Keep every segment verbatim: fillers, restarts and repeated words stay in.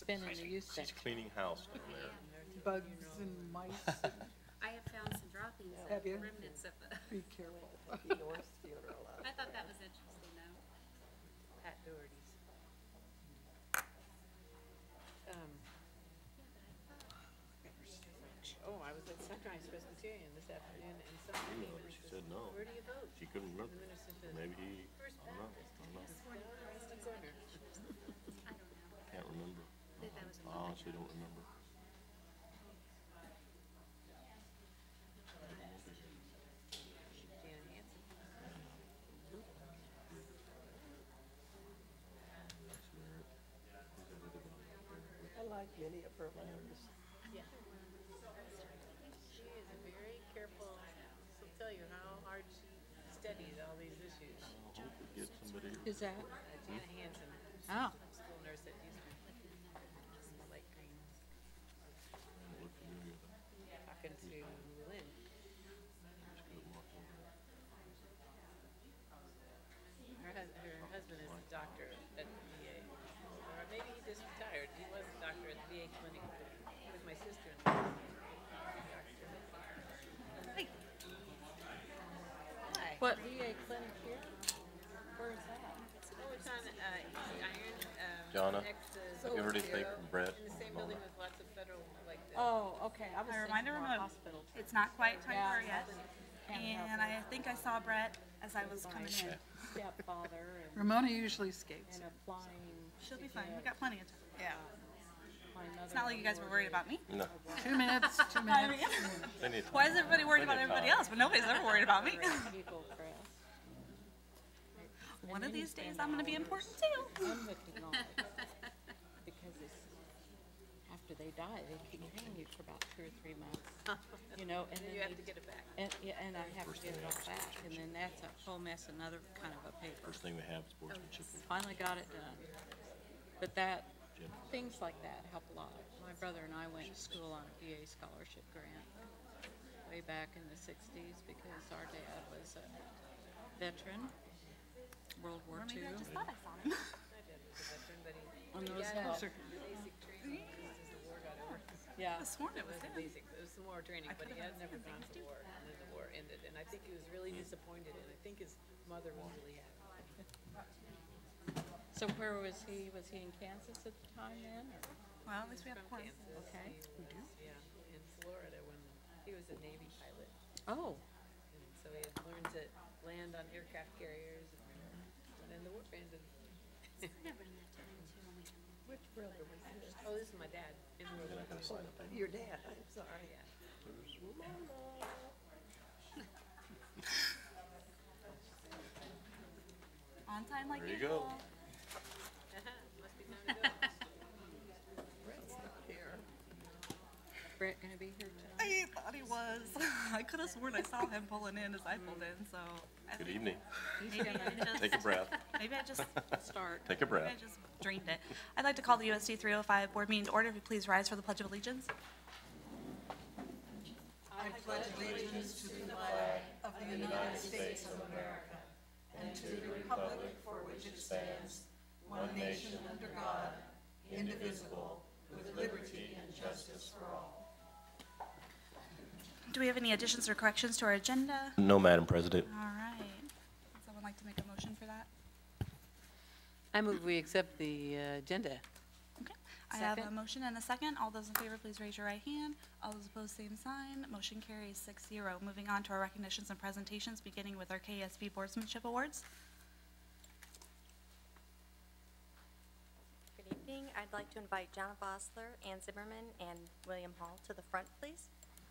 been in the youth She's section. cleaning house down there. Bugs and mice. And I have found some droppings, Have of you? remnants of the, be careful. Yours funeral. I thought that was interesting though. Pat Doherty's. Um, oh, I was at Sunrise Presbyterian this afternoon, and somebody Emailed came her. in She and said said, no. "Where do you vote?" She couldn't And remember. the minister said, Maybe he, "Where's I don't know. Baptist?" I don't know. Down around the corner. I don't know. Can't remember. That that was a I moment honestly ago. don't remember. Janet Hansen. I like many of her letters. Yeah. She is a very careful, she'll tell you how hard she studied all these issues. I hope we get somebody. Is that? Uh, Janet Hansen, Oh. school nurse at Eastern, light green, Look familiar. talking to Lynn. Just couldn't walk over. Her, hus- her husband is a doctor at the V A, or maybe he just retired. He was a doctor at the V A clinic with, with my sister. Hey. Hi. What, V A clinic here? Where is that? Oh, it's on uh, East Iron. Um, Jonna, next to have you heard anything Zero, from Brett? in the same building with lots of federal, like the. Oh, okay. I was A thinking reminder, more Ramona, hospital. it's not quite time Yeah. for her yet. Can't help And I think I saw Brett as I was coming in. Stepfather and, Ramona usually skates. and applying. She'll be to fine. We get got plenty of time. Yeah. my It's not like you guys were worried about me. No. Two minutes, two I minutes. mean, They need why time. is everybody worried They about need everybody time. else? But nobody's ever worried about me. Eagle Crest. One then of you these days, spend I'm going to be hours important too. Unhooking all of it. Because it's, after they die, they keep paying you for about two or three months. You know, and And then you have they- to get it back. And, yeah, and I have to get it all back, and then that's a whole mess, another kind of a paper. First thing they have is sportsmanship. Finally got it done. But that, things like that help a lot. My brother and I went to school on a V A scholarship grant way back in the sixties because our dad was a veteran, World War Or Two. maybe I just thought I saw him. My dad was a veteran, but he, On he those got help. the basic training just as the war got over. Yeah. I was sworn It it was was him. basic, it was some more training, but he had never gone to war, and then the war ended, and I think he was really disappointed, and I think his mother was really happy. So where was he? Was he in Kansas at the time then? Or? Well, at least we have From corn. Kansas. Okay. He was, yeah, in Florida when he was a Navy pilot, Oh, and so he had learned to land on aircraft carriers, and, and then the war ended. I never run that time too when we come. Which brother was this? Oh, this is my dad in World War Two. Your dad, I'm sorry. Yeah. On time like There you usual. go. Must be time to go. Brett's not here. Brett gonna be here tonight? I thought he was. I could have sworn I saw him pulling in as I pulled in, so. I Good think evening. Maybe I just, Take a breath. maybe I just, Start. Take a maybe breath. I just dreamed it. I'd like to call the U S D three oh five board meeting to order. If you please rise for the Pledge of Allegiance. I pledge allegiance to the flag of the United States of America and to the republic for which it stands, one nation under God, indivisible, with liberty and justice for all. Do we have any additions or corrections to our agenda? No, Madam President. All right. Would someone like to make a motion for that? I move we accept the uh, agenda. Okay. I have a Second. motion and a second. All those in favor, please raise your right hand. All those opposed, same sign. Motion carries six zero. Moving on to our recognitions and presentations, beginning with our K S B Boardsmanship Awards. Good evening. I'd like to invite John Vossler, Ann Zimmerman, and William Hall to the front, please.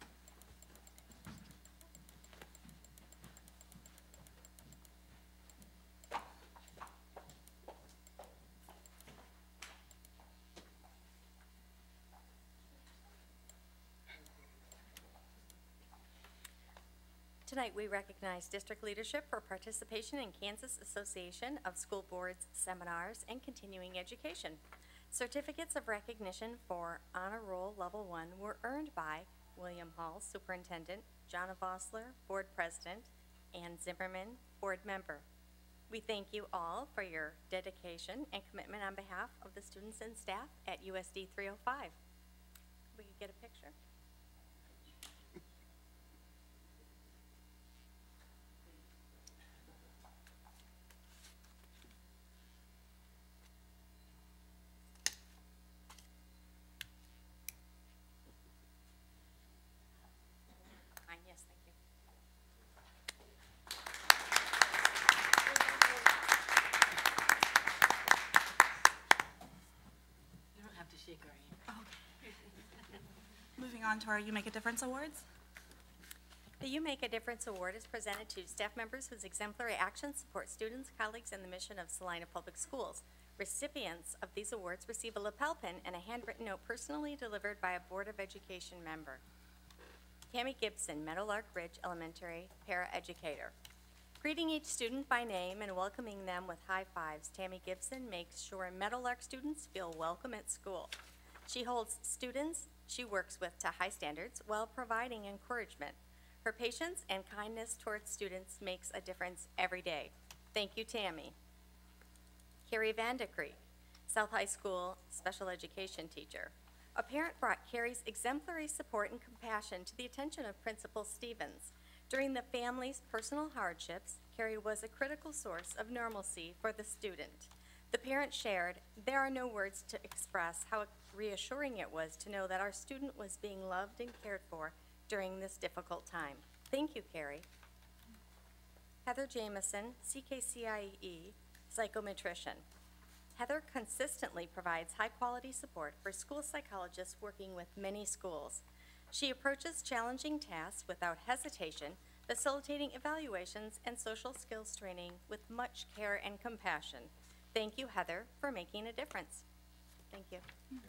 Tonight, we recognize district leadership for participation in Kansas Association of School Boards seminars and continuing education. Certificates of recognition for Honor Roll Level one were earned by William Hall, Superintendent, John Vossler, Board President, and Zimmerman, Board Member. We thank you all for your dedication and commitment on behalf of the students and staff at U S D three oh five. We could get a picture? Fine, yes, thank you. You don't have to shake our hand. Moving on to our You Make a Difference Awards. The You Make a Difference Award is presented to staff members whose exemplary actions support students, colleagues, and the mission of Salina Public Schools. Recipients of these awards receive a lapel pin and a handwritten note personally delivered by a Board of Education member. Tammy Gibson, Meadowlark Ridge Elementary paraeducator. Greeting each student by name and welcoming them with high fives, Tammy Gibson makes sure Meadowlark students feel welcome at school. She holds students she works with to high standards while providing encouragement. Her patience and kindness towards students makes a difference every day. Thank you, Tammy. Carrie Vandekreek, South High School special education teacher. A parent brought Carrie's exemplary support and compassion to the attention of Principal Stevens. During the family's personal hardships, Carrie was a critical source of normalcy for the student. The parent shared, "There are no words to express how reassuring it was to know that our student was being loved and cared for during this difficult time." Thank you, Carrie. Heather Jamison, C K C I E, psychometrician. Heather consistently provides high-quality support for school psychologists working with many schools. She approaches challenging tasks without hesitation, facilitating evaluations and social skills training with much care and compassion. Thank you, Heather, for making a difference. Thank you.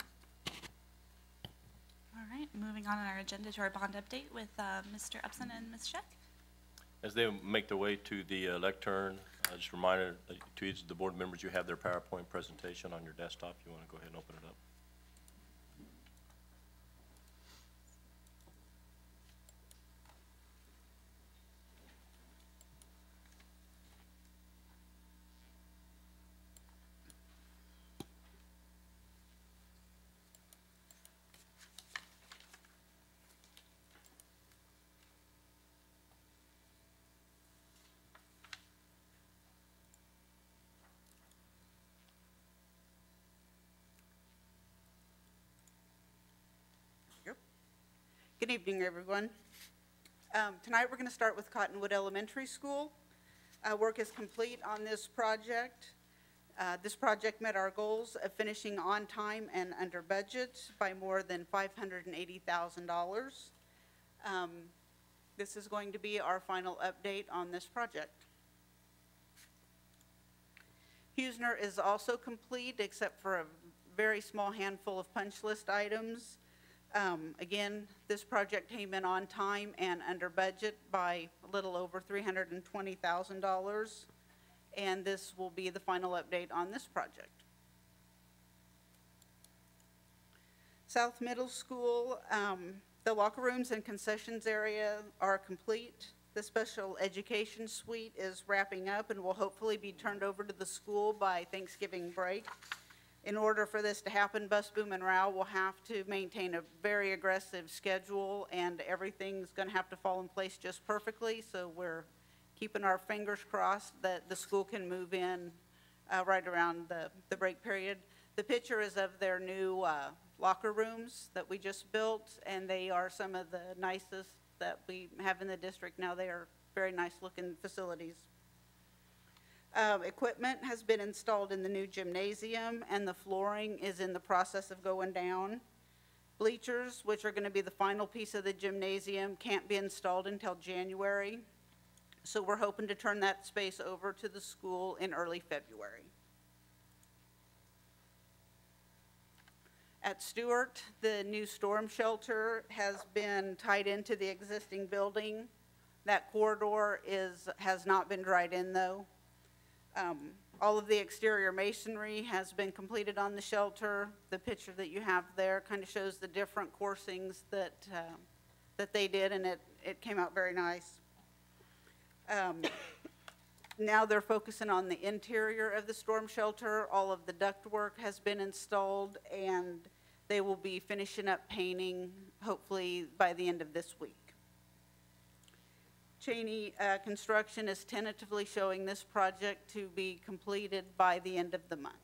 All right, moving on in our agenda to our bond update with uh, Mister Upson and Miz Scheck. As they make their way to the uh, lectern, uh, just a reminder that to each of the board members, you have their PowerPoint presentation on your desktop. You want to go ahead and open it up. Good evening, everyone. Um, tonight we're going to start with Cottonwood Elementary School. Uh, work is complete on this project. Uh, this project met our goals of finishing on time and under budget by more than five hundred eighty thousand dollars. Um, this is going to be our final update on this project. Huesner is also complete except for a very small handful of punch list items. Um, again, this project came in on time and under budget by a little over three hundred twenty thousand dollars, and this will be the final update on this project. South Middle School, um, the locker rooms and concessions area are complete. The special education suite is wrapping up and will hopefully be turned over to the school by Thanksgiving break. In order for this to happen, Bus Boom and Rao will have to maintain a very aggressive schedule, and everything's going to have to fall in place just perfectly, so we're keeping our fingers crossed that the school can move in uh, right around the, the break period. The picture is of their new uh, locker rooms that we just built, and they are some of the nicest that we have in the district now. They are very nice-looking facilities. Um, equipment has been installed in the new gymnasium, and the flooring is in the process of going down. Bleachers, which are going to be the final piece of the gymnasium, can't be installed until January. So we're hoping to turn that space over to the school in early February. At Stewart, the new storm shelter has been tied into the existing building. That corridor is, has not been dried in, though. Um, all of the exterior masonry has been completed on the shelter. The picture that you have there kind of shows the different coursings that, uh, that they did, and it, it came out very nice. Um, now they're focusing on the interior of the storm shelter. All of the ductwork has been installed, and they will be finishing up painting hopefully by the end of this week. Cheney uh, Construction is tentatively showing this project to be completed by the end of the month.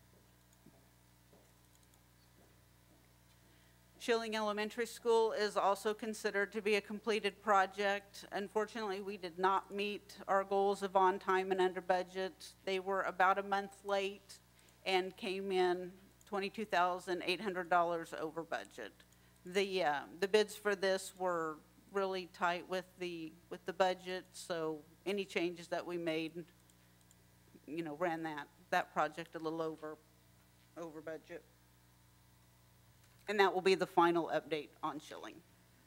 Schilling Elementary School is also considered to be a completed project. Unfortunately, we did not meet our goals of on time and under budget. They were about a month late and came in twenty-two thousand eight hundred dollars over budget. The, uh, the bids for this were really tight with the, with the budget, so any changes that we made, you know, ran that, that project a little over, over budget. And that will be the final update on Schilling.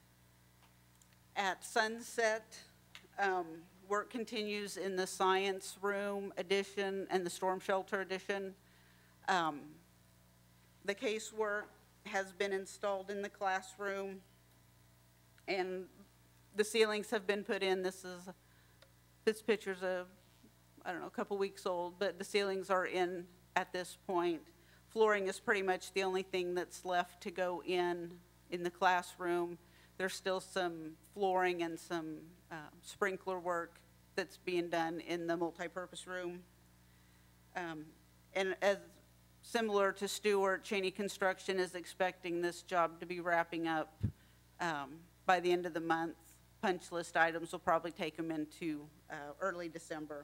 At Sunset, um, work continues in the science room addition and the storm shelter addition. Um, the casework has been installed in the classroom, and the ceilings have been put in. This is, this picture's a, I don't know, a couple weeks old, but the ceilings are in at this point. Flooring is pretty much the only thing that's left to go in in the classroom. There's still some flooring and some uh, sprinkler work that's being done in the multipurpose room. Um, and as similar to Stewart, Cheney Construction is expecting this job to be wrapping up um, by the end of the month. Punch list items will probably take them into uh, early December.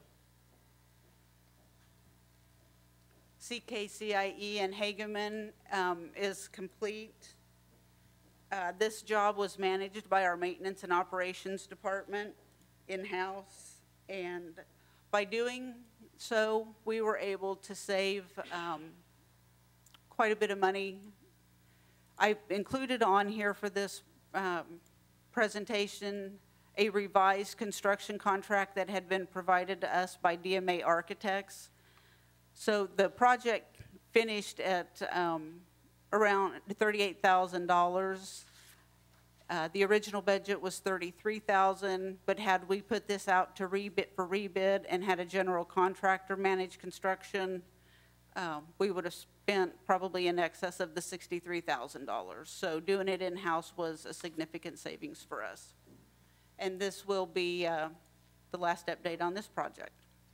C K C I E and Hageman um, is complete. Uh, this job was managed by our maintenance and operations department in-house, and by doing so, we were able to save um, quite a bit of money. I included on here for this um, presentation a revised construction contract that had been provided to us by D M A Architects. So the project finished at um, around thirty-eight thousand dollars. Uh, the original budget was thirty-three thousand dollars, but had we put this out to rebid for rebid and had a general contractor manage construction, um, we would have spent probably in excess of the sixty-three thousand dollars. So doing it in-house was a significant savings for us. And this will be uh, the last update on this project.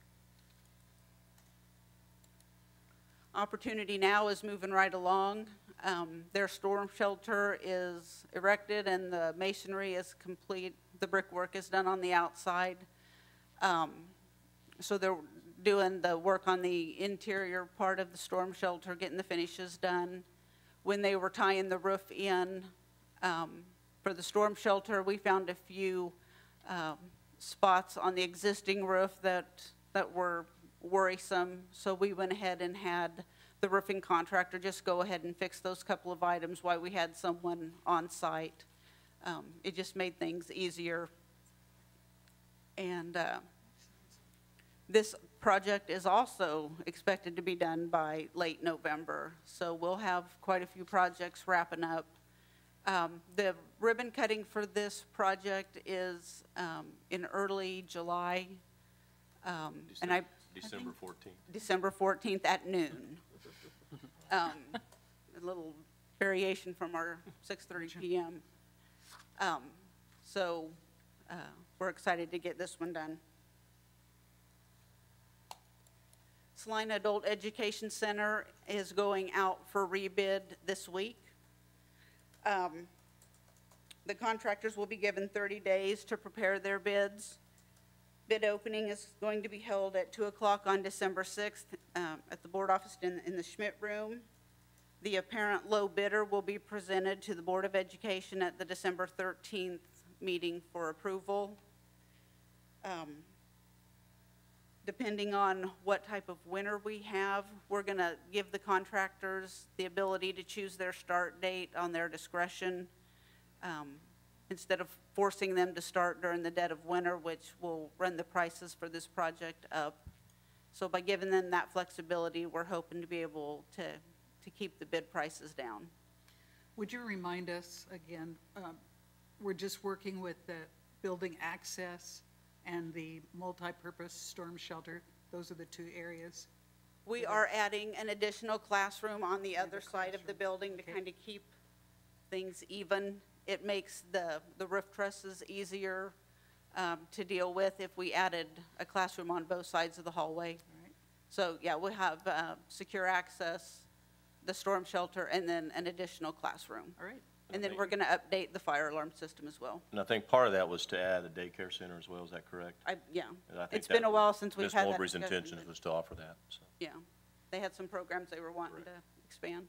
Opportunity Now is moving right along. Um, their storm shelter is erected and the masonry is complete. The brickwork is done on the outside. Um, so they're doing the work on the interior part of the storm shelter, getting the finishes done. When they were tying the roof in um, for the storm shelter, we found a few um, spots on the existing roof that, that were worrisome, so we went ahead and had the roofing contractor just go ahead and fix those couple of items while we had someone on site. Um, it just made things easier. And uh, this project is also expected to be done by late November, so we'll have quite a few projects wrapping up. Um, the ribbon cutting for this project is um, in early July, um, and I December fourteenth. December fourteenth at noon. Um, a little variation from our six thirty p m Um, so uh, we're excited to get this one done. Salina Adult Education Center is going out for rebid this week. Um, the contractors will be given thirty days to prepare their bids. Bid opening is going to be held at two o'clock on December sixth um, at the board office in, in the Schmidt room. The apparent low bidder will be presented to the Board of Education at the December thirteenth meeting for approval. Um, depending on what type of winter we have, we're going to give the contractors the ability to choose their start date on their discretion. Um, instead of forcing them to start during the dead of winter, which will run the prices for this project up. So by giving them that flexibility, we're hoping to be able to, to keep the bid prices down. Would you remind us again, um, we're just working with the building access and the multi-purpose storm shelter. Those are the two areas. We are adding an additional classroom on the other side of the classroom. building to Okay. kind of keep things even. It makes the, the roof trusses easier um, to deal with if we added a classroom on both sides of the hallway. All right. So, yeah, we have uh, secure access, the storm shelter, and then an additional classroom. All right. And then we're going to update the fire alarm system as well. And I think part of that was to add a daycare center as well, is that correct? I, yeah, And I think it's been that a while since we've Miz had that Mowbray's discussion, intentions but- was to offer that, so. Yeah, they had some programs they were wanting Right. to expand.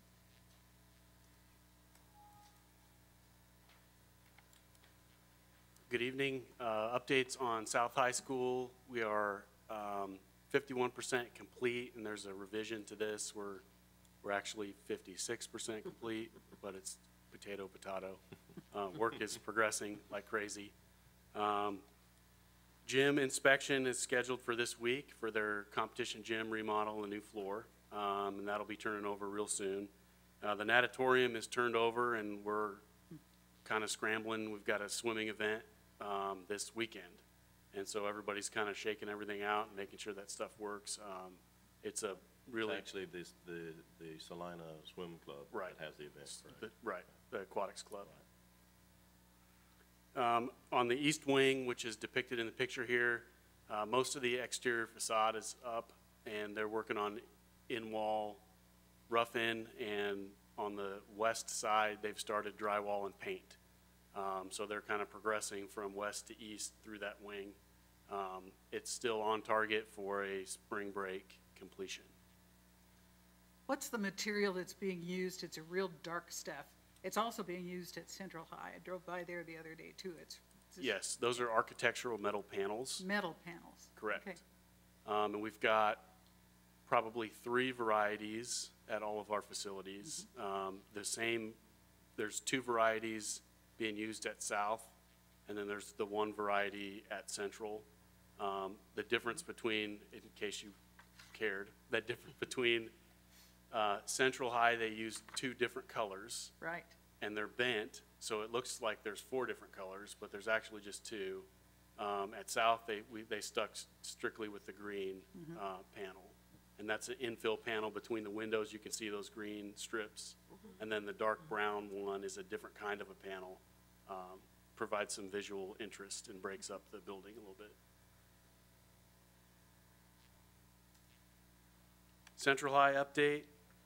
Good evening. Uh, Updates on South High School. We are um, fifty-one percent complete, and there's a revision to this. We're, we're actually fifty-six percent complete, but it's potato, potato. Uh, Work is progressing like crazy. Um, Gym inspection is scheduled for this week for their competition gym remodel and new floor, um, and that'll be turning over real soon. Uh, The natatorium is turned over, and we're kind of scrambling. We've got a swimming event um, this weekend. And so everybody's kind of shaking everything out and making sure that stuff works. Um, It's a It's really, actually this, the, the Salina Swim Club Right. that has the event, correct? the- right, the aquatics club. Um, On the east wing, which is depicted in the picture here, uh, most of the exterior facade is up, and they're working on in-wall rough-in, and on the west side, they've started drywall and paint. Um, So they're kind of progressing from west to east through that wing. Um, It's still on target for a spring break completion. What's the material that's being used? It's a real dark stuff. It's also being used at Central High. I drove by there the other day too. It's it's Yes, those are architectural metal panels. metal panels. Correct. Okay. Um, and we've got probably three varieties at all of our facilities. Um, the same, there's two varieties being used at South, and then there's the one variety at Central. Um, the difference between, in case you cared, the difference between, uh, Central High, they use two different colors, Right. and they're bent, so it looks like there's four different colors, but there's actually just two. Um, at South, they, we, they stuck s- strictly with the green, uh, panel. And that's an infill panel between the windows, you can see those green strips. And then the dark brown one is a different kind of a panel. Um, provides some visual interest and breaks up the building a little bit. Central High update.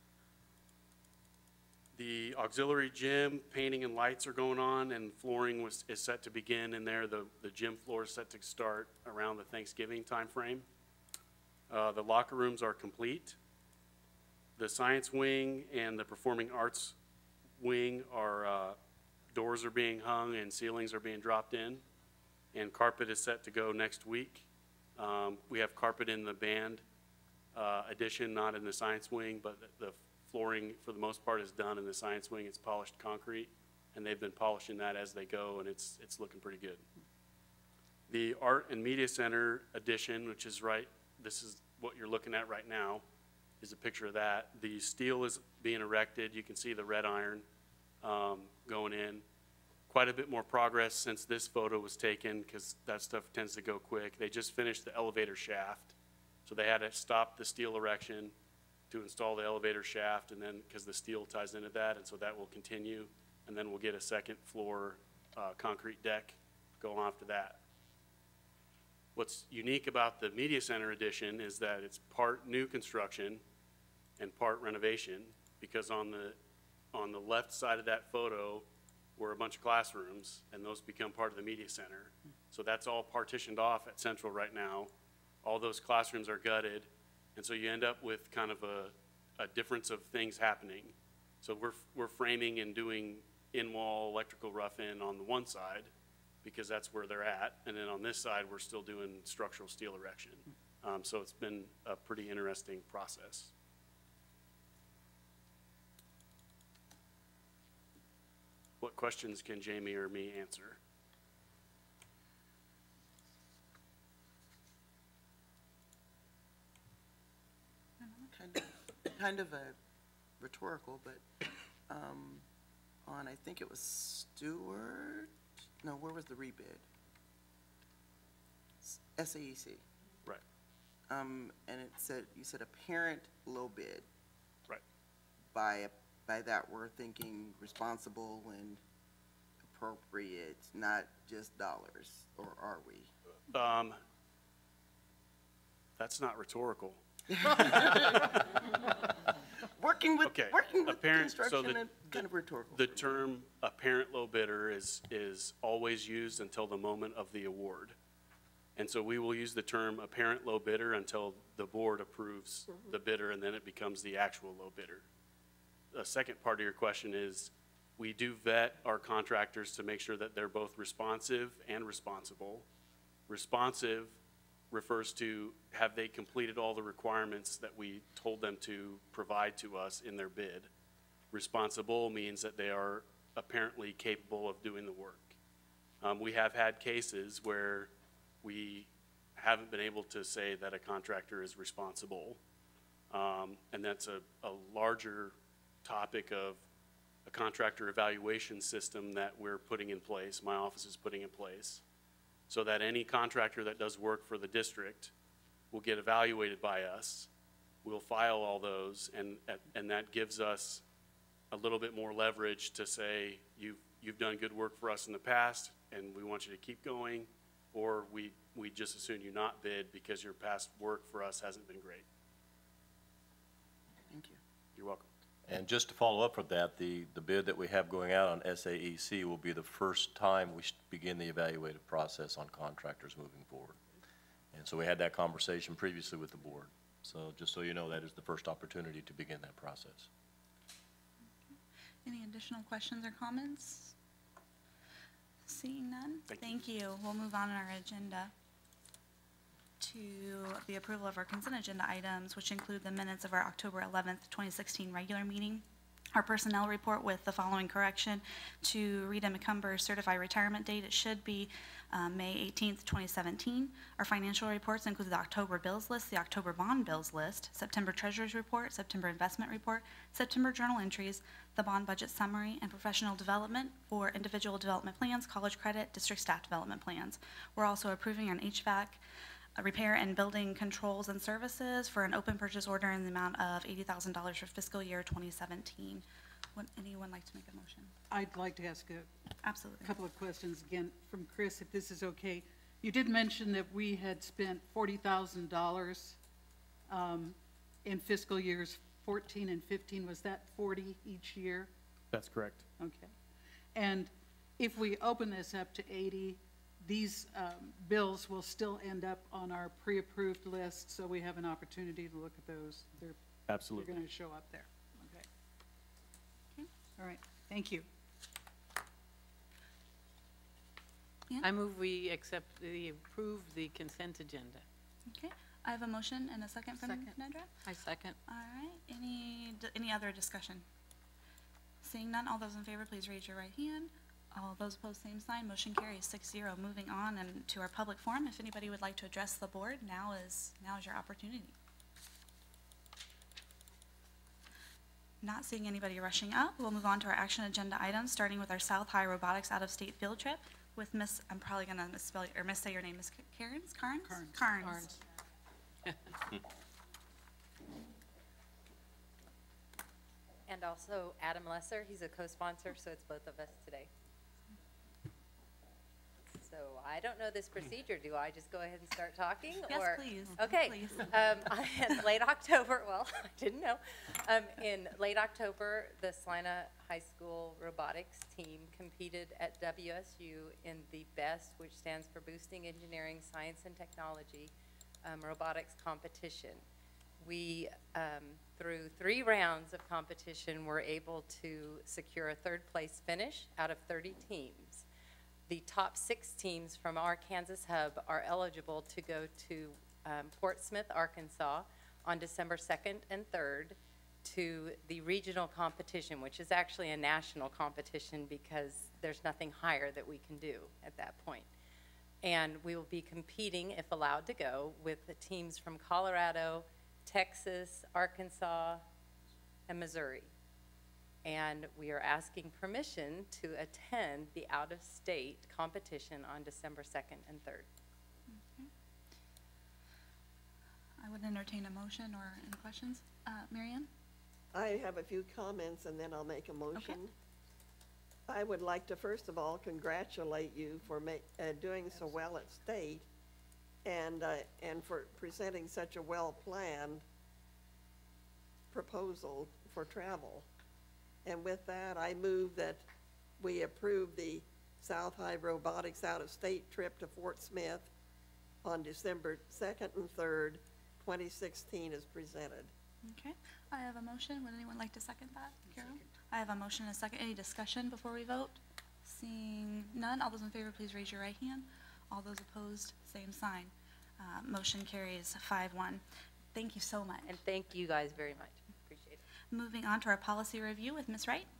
The auxiliary gym, painting and lights are going on, and flooring was, is set to begin in there. The, the gym floor is set to start around the Thanksgiving timeframe. Uh, the locker rooms are complete. The science wing and the performing arts wing are, uh, doors are being hung and ceilings are being dropped in. And carpet is set to go next week. Um, we have carpet in the band, uh, addition, not in the science wing, but the, the flooring, for the most part, is done in the science wing. It's polished concrete, and they've been polishing that as they go, and it's, it's looking pretty good. The Art and Media Center addition, which is right, this is what you're looking at right now, is a picture of that. The steel is being erected. You can see the red iron um, going in. Quite a bit more progress since this photo was taken, because that stuff tends to go quick. They just finished the elevator shaft, so they had to stop the steel erection to install the elevator shaft, and then, because the steel ties into that, and so that will continue, and then we'll get a second floor uh, concrete deck going after that. What's unique about the Media Center addition is that it's part new construction and part renovation, because on the, on the left side of that photo were a bunch of classrooms, and those become part of the Media Center. So that's all partitioned off at Central right now. All those classrooms are gutted, and so you end up with kind of a, a difference of things happening. So we're, we're framing and doing in-wall electrical rough-in on the one side, because that's where they're at, and then on this side, we're still doing structural steel erection. Um, so it's been a pretty interesting process. What questions can Jamie or me answer? Kind of, kind of a rhetorical, but um, on, I think it was Stewart, no, where was the rebid? S A E C. Right, Um, and it said, you said apparent low bid. right. By, by that, we're thinking responsible and appropriate, not just dollars, or are we? Um, that's not rhetorical. Working with, Okay, working with apparent- so construction the- and kind of rhetorical. The for me. term apparent low bidder is, is always used until the moment of the award. And so we will use the term apparent low bidder until the board approves the bidder, and then it becomes the actual low bidder. The second part of your question is, we do vet our contractors to make sure that they're both responsive and responsible. Responsive refers to, have they completed all the requirements that we told them to provide to us in their bid? Responsible means that they are apparently capable of doing the work. Um, we have had cases where we haven't been able to say that a contractor is responsible. Um, and that's a, a larger topic of a contractor evaluation system that we're putting in place, my office is putting in place, so that any contractor that does work for the district will get evaluated by us. We'll file all those, and, and that gives us a little bit more leverage to say, you've, you've done good work for us in the past, and we want you to keep going, or we, we just as soon you not bid because your past work for us hasn't been great. Thank you. You're welcome. And just to follow up with that, the, the bid that we have going out on S A E C will be the first time we should begin the evaluative process on contractors moving forward. And so we had that conversation previously with the board. So just so you know, that is the first opportunity to begin that process. Any additional questions or comments? Seeing none? Thank you. Thank you. We'll move on in our agenda to the approval of our consent agenda items, which include the minutes of our October eleventh, twenty sixteen regular meeting, our personnel report with the following correction to Rita McCumber's certified retirement date. It should be um, May eighteenth, twenty seventeen. Our financial reports include the October bills list, the October bond bills list, September treasurer's report, September investment report, September journal entries, the bond budget summary, and professional development for individual development plans, college credit, district staff development plans. We're also approving an H V A C uh, repair and building controls and services for an open purchase order in the amount of eighty thousand dollars for fiscal year twenty seventeen. Would anyone like to make a motion? I'd like to ask a Absolutely. couple of questions again from Chris, if this is okay. You did mention that we had spent forty thousand dollars um, in fiscal years fourteen and fifteen. Was that forty each year? That's correct. Okay. And if we open this up to eighty, these um, bills will still end up on our pre-approved list, so we have an opportunity to look at those. They're, Absolutely. they're going to show up there. Okay. All right. Thank you. I move we accept the, approve the consent agenda. Okay, I have a motion and a second from Second. Nedra. I second. All right, any, d- any other discussion? Seeing none, all those in favor, please raise your right hand. All those opposed, same sign. Motion carries six zero. Moving on and to our public forum. If anybody would like to address the board, now is, now is your opportunity. Not seeing anybody rushing up, we'll move on to our action agenda items, starting with our South High Robotics out-of-state field trip with Miss, I'm probably gonna misspell, or missay your name, Miss Cairns? Carnes? Carnes. Carnes. Carnes. And also Adam Lesser, he's a co-sponsor, so it's both of us today. So I don't know this procedure. Do I just go ahead and start talking? Yes, or- please. Okay. Please. Um, in late October, well, I didn't know. Um, in late October, the Salina High School robotics team competed at W S U in the BEST, which stands for Boosting Engineering, Science, and Technology um, robotics competition. We, um, through three rounds of competition, were able to secure a third place finish out of thirty teams. The top six teams from our Kansas hub are eligible to go to um, Fort Smith, Arkansas on December second and third to the regional competition, which is actually a national competition because there's nothing higher that we can do at that point. And we will be competing, if allowed to go, with the teams from Colorado, Texas, Arkansas, and Missouri. And we are asking permission to attend the out-of-state competition on December second and third. I would entertain a motion or any questions. Uh, Mary Ann? I have a few comments and then I'll make a motion. I would like to, first of all, congratulate you for ma- uh, doing so well at state and, uh, and for presenting such a well-planned proposal for travel. And with that, I move that we approve the South High Robotics out-of-state trip to Fort Smith on December second and third, twenty sixteen as presented. Okay, I have a motion. Would anyone like to second that? Carol? I have a motion and a second. Any discussion before we vote? Seeing none, all those in favor, please raise your right hand. All those opposed, same sign. Uh, motion carries five one. Thank you so much. And thank you guys very much. Appreciate it. Moving on to our policy review with Miz Wright.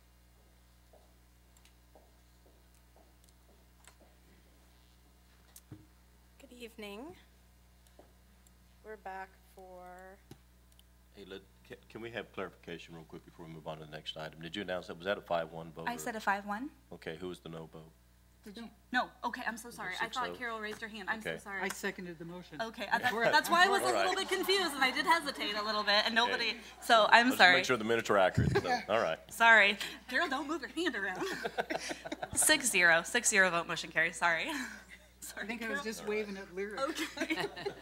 Good evening. We're back for, Hey, let, can, can we have clarification real quick before we move on to the next item? Did you announce that, was that a five one vote? I or- said a five one. Okay, who was the no vote? Did you? No, okay, I'm so sorry. I six thought oh? Carol raised her hand. I'm so Okay. sorry. I seconded the motion. Okay, I thought- that's why I was a All little right. bit confused and I did hesitate a little bit and nobody, so I'm Let's sorry. make sure the minutes are accurate, so, all right. Sorry. Carol, don't move your hand around. Six zero, six zero vote motion carries, sorry. I Sorry, think I was Carol. just waving at lyrics. Okay.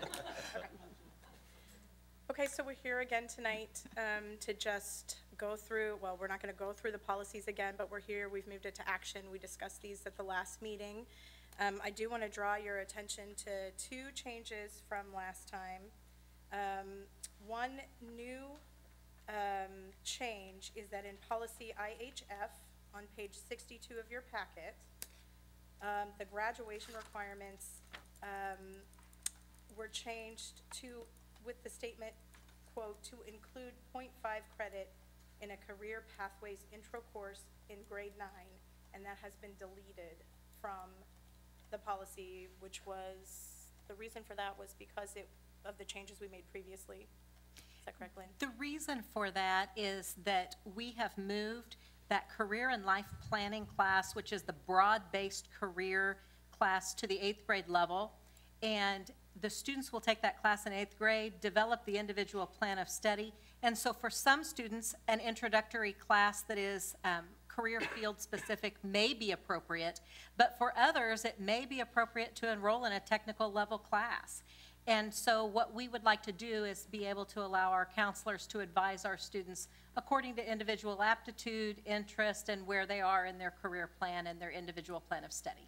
okay, so we're here again tonight um, to just go through, well, we're not going to go through the policies again, but we're here, we've moved it to action. We discussed these at the last meeting. Um, I do want to draw your attention to two changes from last time. Um, one new um, change is that in policy I H F on page sixty-two of your packet, um, the graduation requirements um, were changed to, with the statement, quote, to include point five credit in a career pathways intro course in grade nine, and that has been deleted from the policy, which was, the reason for that was because it, of the changes we made previously. Is that correct, Lynn? The reason for that is that we have moved that career and life planning class, which is the broad-based career class, to the eighth grade level. And the students will take that class in eighth grade, develop the individual plan of study. And so for some students, an introductory class that is um, career field specific may be appropriate, but for others, it may be appropriate to enroll in a technical level class. And so what we would like to do is be able to allow our counselors to advise our students according to individual aptitude, interest, and where they are in their career plan and their individual plan of study.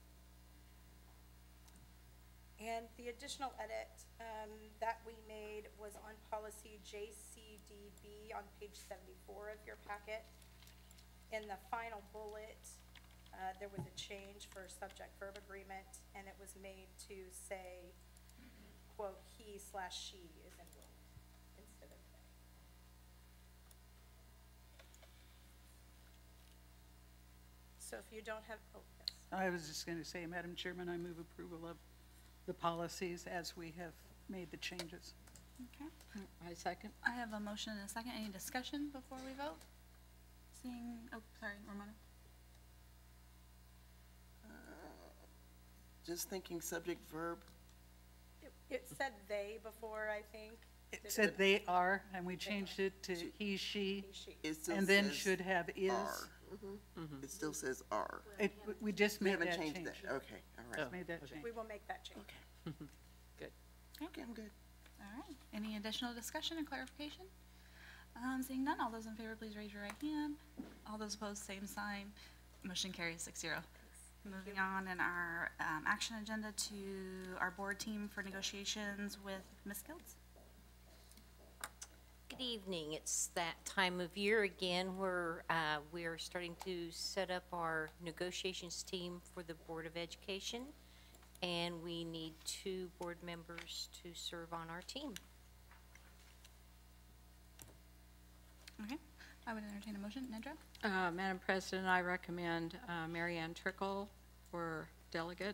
And the additional edit um, that we made was on policy J C D B on page seventy-four of your packet. In the final bullet, uh, there was a change for subject-verb agreement, and it was made to say, quote, he slash she is enrolled instead of they. So if you don't have, oh, yes. I was just going to say, Madam Chairman, I move approval of the policies as we have made the changes. Okay. I second. I have a motion and a second. Any discussion before we vote? Seeing, oh, sorry, Ramona. Just thinking subject verb. It, it said they before, I think. It Did said they are, and we changed it to he, she, He, she. It still and then says should have is. are. It still says are. It, we just We made haven't that changed change. that. Okay, all right. Just made that change. We will make that change. Okay. Good. Okay, I'm good. All right. Any additional discussion or clarification? Um, seeing none, all those in favor, please raise your right hand. All those opposed, same sign. Motion carries six zero. Moving on in our um, action agenda to our board team for negotiations with Miz Gilds. Good evening. It's that time of year again where uh, we're starting to set up our negotiations team for the Board of Education, and we need two board members to serve on our team. Okay. I would entertain a motion. Nedra? Uh, Madam President, I recommend uh, Mary Ann Trickle for delegate.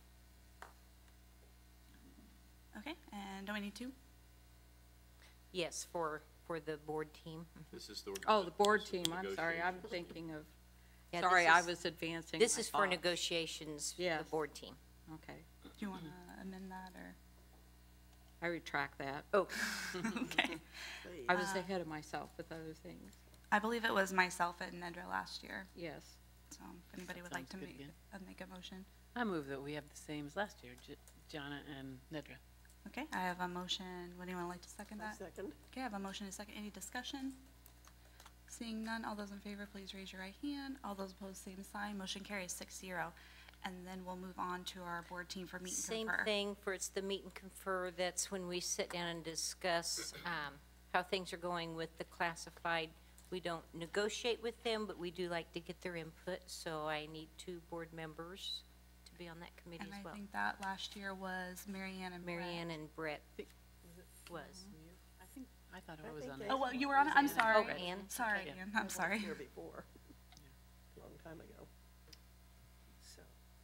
Okay. And do we need two? Yes, for, for the board team. This is the. Oh, the board this is team, I'm sorry, I'm negotiations. thinking of, Yeah, sorry, this I is- was advancing This my is for thoughts. negotiations, for Yes. the board team. Okay. Do you want to amend that or? I retract that. Oh, Okay. Please. I was ahead of myself with other things. I believe it was myself and Nedra last year, Yes. so if anybody That would like to sounds good make, again. uh, make a motion. I move that we have the same as last year, J- Jana and Nedra. Okay, I have a motion. Would anyone like to second I that? second. Okay, I have a motion and a second. Any discussion? Seeing none, all those in favor, please raise your right hand. All those opposed, same sign. Motion carries six zero. And then we'll move on to our board team for meet and same confer. thing for it's the meet and confer. That's when we sit down and discuss um, how things are going with the classified. We don't negotiate with them, but we do like to get their input. So I need two board members to be on that committee And as I well. think that last year was Mary Ann and Brett. Mary Ann and Brett was. I think, I thought I I was think on they- it. Oh, well, you were on it? I'm sorry. Oh, Ann. Sorry, Okay. Ann. I I'm was sorry. Here before, long time ago. So,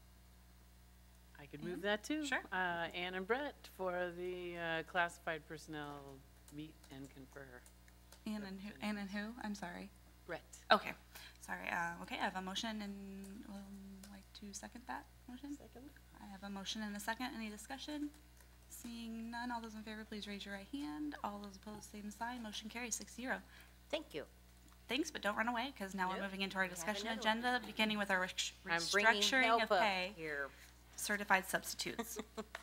I could move that too. Sure. Uh, Ann and Brett for the uh, classified personnel meet and confer. Ann and who? Ann and who? I'm sorry. Brett. Okay, sorry. Uh, okay, I have a motion and would like to second that motion. Second. I have a motion and a second. Any discussion? Seeing none, all those in favor, please raise your right hand. All those opposed, same sign. Motion carries six zero. Thank you. Thanks, but don't run away, because now we're Yep. moving into our have discussion another agenda, beginning with our rex- I'm bringing restructuring help of up pay, here. certified substitutes.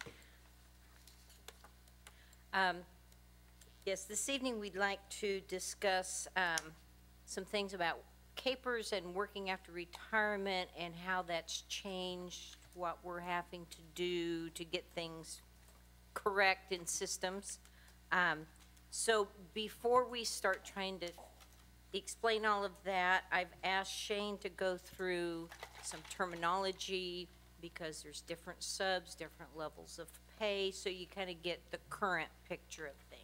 Um, Yes, this evening we'd like to discuss um, some things about capers and working after retirement and how that's changed, what we're having to do to get things correct in systems. Um, So before we start trying to explain all of that, I've asked Shane to go through some terminology because there's different subs, different levels of pay, so you kind of get the current picture of things.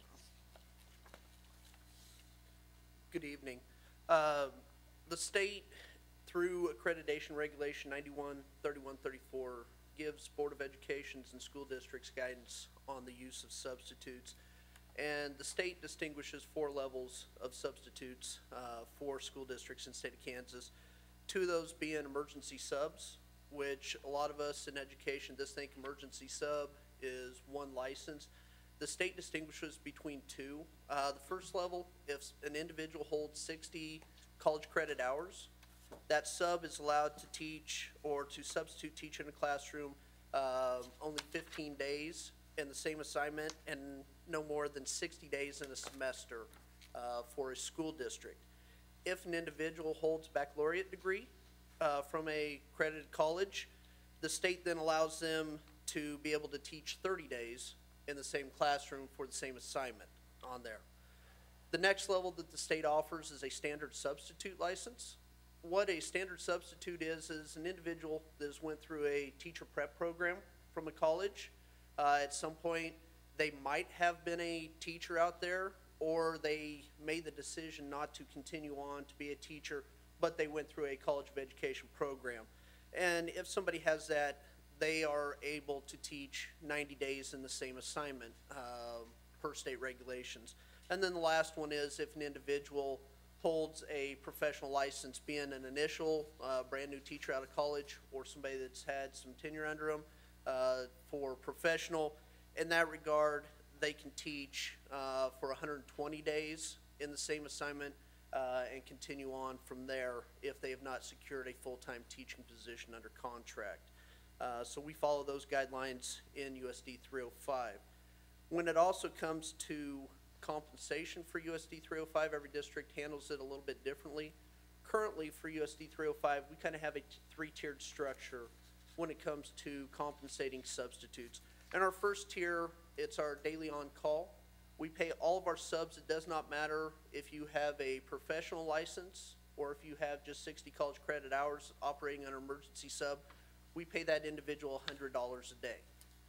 Good evening. Uh, The state, through accreditation regulation ninety-one thirty-one thirty-four, gives Board of Educations and school districts guidance on the use of substitutes. And the state distinguishes four levels of substitutes uh, for school districts in the state of Kansas. Two of those being emergency subs, which a lot of us in education just think emergency sub is one license. The state distinguishes between two. Uh, the first level, if an individual holds sixty college credit hours, that sub is allowed to teach or to substitute teach in a classroom uh, only fifteen days in the same assignment and no more than sixty days in a semester uh, for a school district. If an individual holds baccalaureate degree uh, from a accredited college, the state then allows them to be able to teach thirty days in the same classroom for the same assignment on there. The next level that the state offers is a standard substitute license. What a standard substitute is, is an individual that has went through a teacher prep program from a college. Uh, at some point, they might have been a teacher out there, or they made the decision not to continue on to be a teacher, but they went through a college of education program. And if somebody has that, they are able to teach ninety days in the same assignment uh, per state regulations. And then the last one is if an individual holds a professional license, being an initial uh, brand new teacher out of college or somebody that's had some tenure under them uh, for professional. In that regard, they can teach uh, for one hundred twenty days in the same assignment uh, and continue on from there if they have not secured a full-time teaching position under contract. Uh, so we follow those guidelines in U S D three oh five. When it also comes to compensation for U S D three oh five, every district handles it a little bit differently. Currently for U S D three oh five, we kind of have a three-tiered structure when it comes to compensating substitutes. And our first tier, it's our daily on-call. We pay all of our subs. It does not matter if you have a professional license or if you have just sixty college credit hours operating under emergency sub. We pay that individual one hundred dollars a day.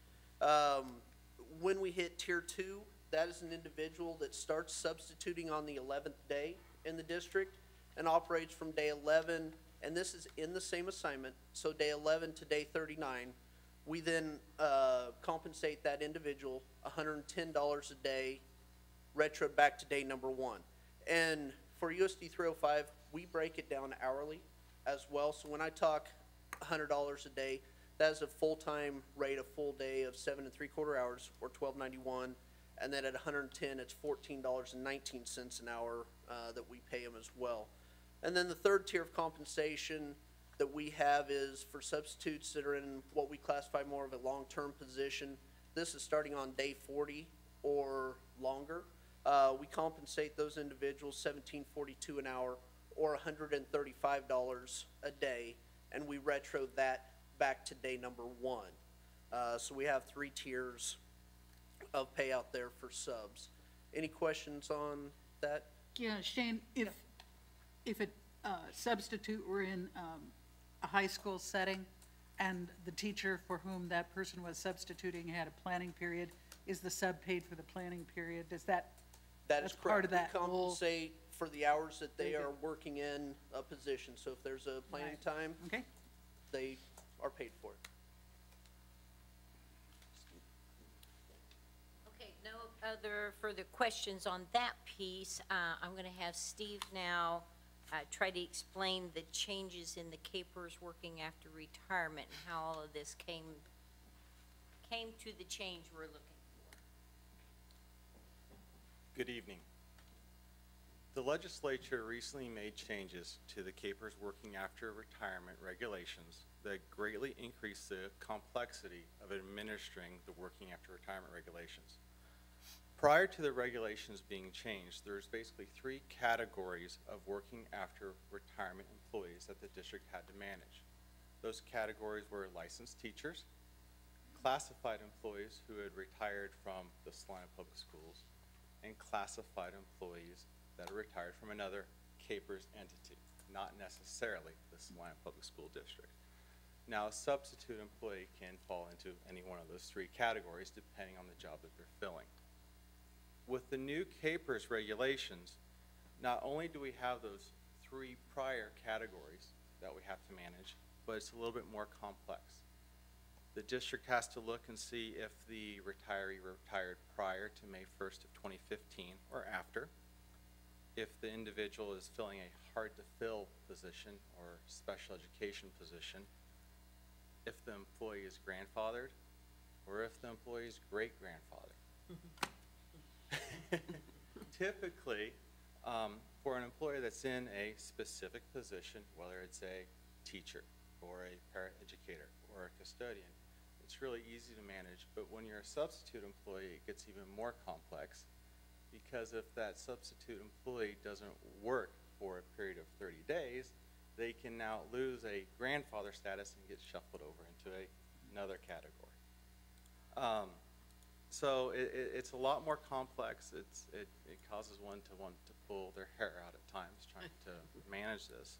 Um, when we hit tier two, that is an individual that starts substituting on the eleventh day in the district and operates from day eleven, and this is in the same assignment, so day eleven to day thirty-nine. We then uh, compensate that individual one hundred ten dollars a day, retro back to day number one. And for U S D three oh five, we break it down hourly as well. So when I talk one hundred dollars a day, that is a full-time rate, a full day of seven and three quarter hours, or twelve ninety-one. And then at one hundred ten, it's fourteen dollars and nineteen cents an hour uh, that we pay them as well. And then the third tier of compensation that we have is for substitutes that are in what we classify more of a long-term position. This is starting on day forty or longer. Uh, we compensate those individuals seventeen forty-two an hour or one hundred thirty-five dollars a day, and we retro that back to day number one. Uh, so we have three tiers of pay out there for subs. Any questions on that? Yeah, Shane, if, if a uh, substitute were in um, a high school setting and the teacher for whom that person was substituting had a planning period, is the sub paid for the planning period? Does that, That is that's part correct. of that We whole? compensate for the hours that they Very are good. working in a position. So if there's a planning Right. time, Okay. they are paid for it. Okay, no other further questions on that piece. Uh, I'm gonna have Steve now, uh, try to explain the changes in the capers working after retirement and how all of this came, came to the change we're looking for. Good evening. The legislature recently made changes to the capers working after retirement regulations that greatly increased the complexity of administering the working after retirement regulations. Prior to the regulations being changed, there's basically three categories of working after retirement employees that the district had to manage. Those categories were licensed teachers, classified employees who had retired from the Salina Public Schools, and classified employees that are retired from another capers entity, not necessarily the Salina Public School District. Now, a substitute employee can fall into any one of those three categories depending on the job that they're filling. With the new capers regulations, not only do we have those three prior categories that we have to manage, but it's a little bit more complex. The district has to look and see if the retiree retired prior to May first of twenty fifteen or after, if the individual is filling a hard-to-fill position or special education position, if the employee is grandfathered, or if the employee is great-grandfather. Typically, um, for an employee that's in a specific position, whether it's a teacher or a paraeducator or a custodian, it's really easy to manage. But when you're a substitute employee, it gets even more complex, because if that substitute employee doesn't work for a period of thirty days, they can now lose a grandfather status and get shuffled over into a, another category. Um, so it, it, it's a lot more complex. It's, it, it causes one to want to pull their hair out at times trying to manage this.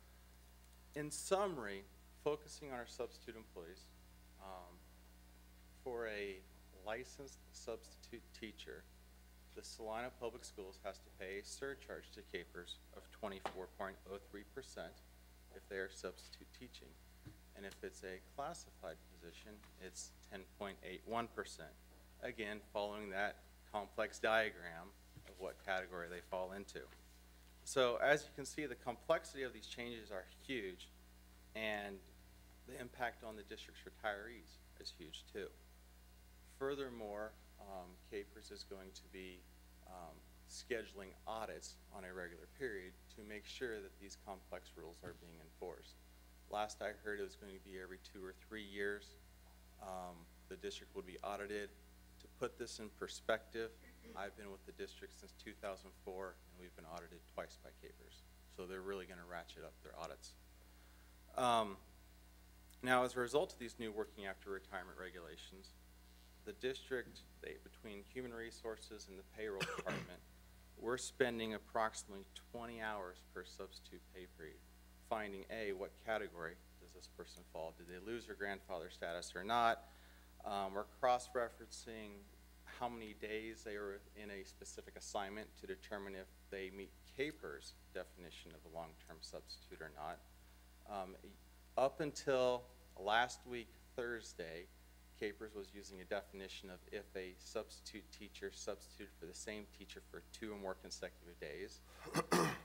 In summary, focusing on our substitute employees, um, for a licensed substitute teacher, the Salina Public Schools has to pay a surcharge to capers of twenty-four point zero three percent if they are substitute teaching. And if it's a classified position, it's ten point eight one percent. Again, following that complex diagram of what category they fall into. So as you can see, the complexity of these changes are huge, and the impact on the district's retirees is huge too. Furthermore, um, capers is going to be um, scheduling audits on a regular period to make sure that these complex rules are being enforced. Last I heard, it was going to be every two or three years. Um, the district would be audited. To put this in perspective, I've been with the district since two thousand four, and we've been audited twice by capers. So they're really going to ratchet up their audits. Um, now, as a result of these new working after retirement regulations, the district, they, between human resources and the payroll department, we're spending approximately twenty hours per substitute pay period, finding A, what category does this person fall? Did they lose their grandfather status or not? Um, we're cross-referencing how many days they were in a specific assignment to determine if they meet capers' definition of a long-term substitute or not. Um, up until last week, Thursday, capers was using a definition of if a substitute teacher substituted for the same teacher for two or more consecutive days.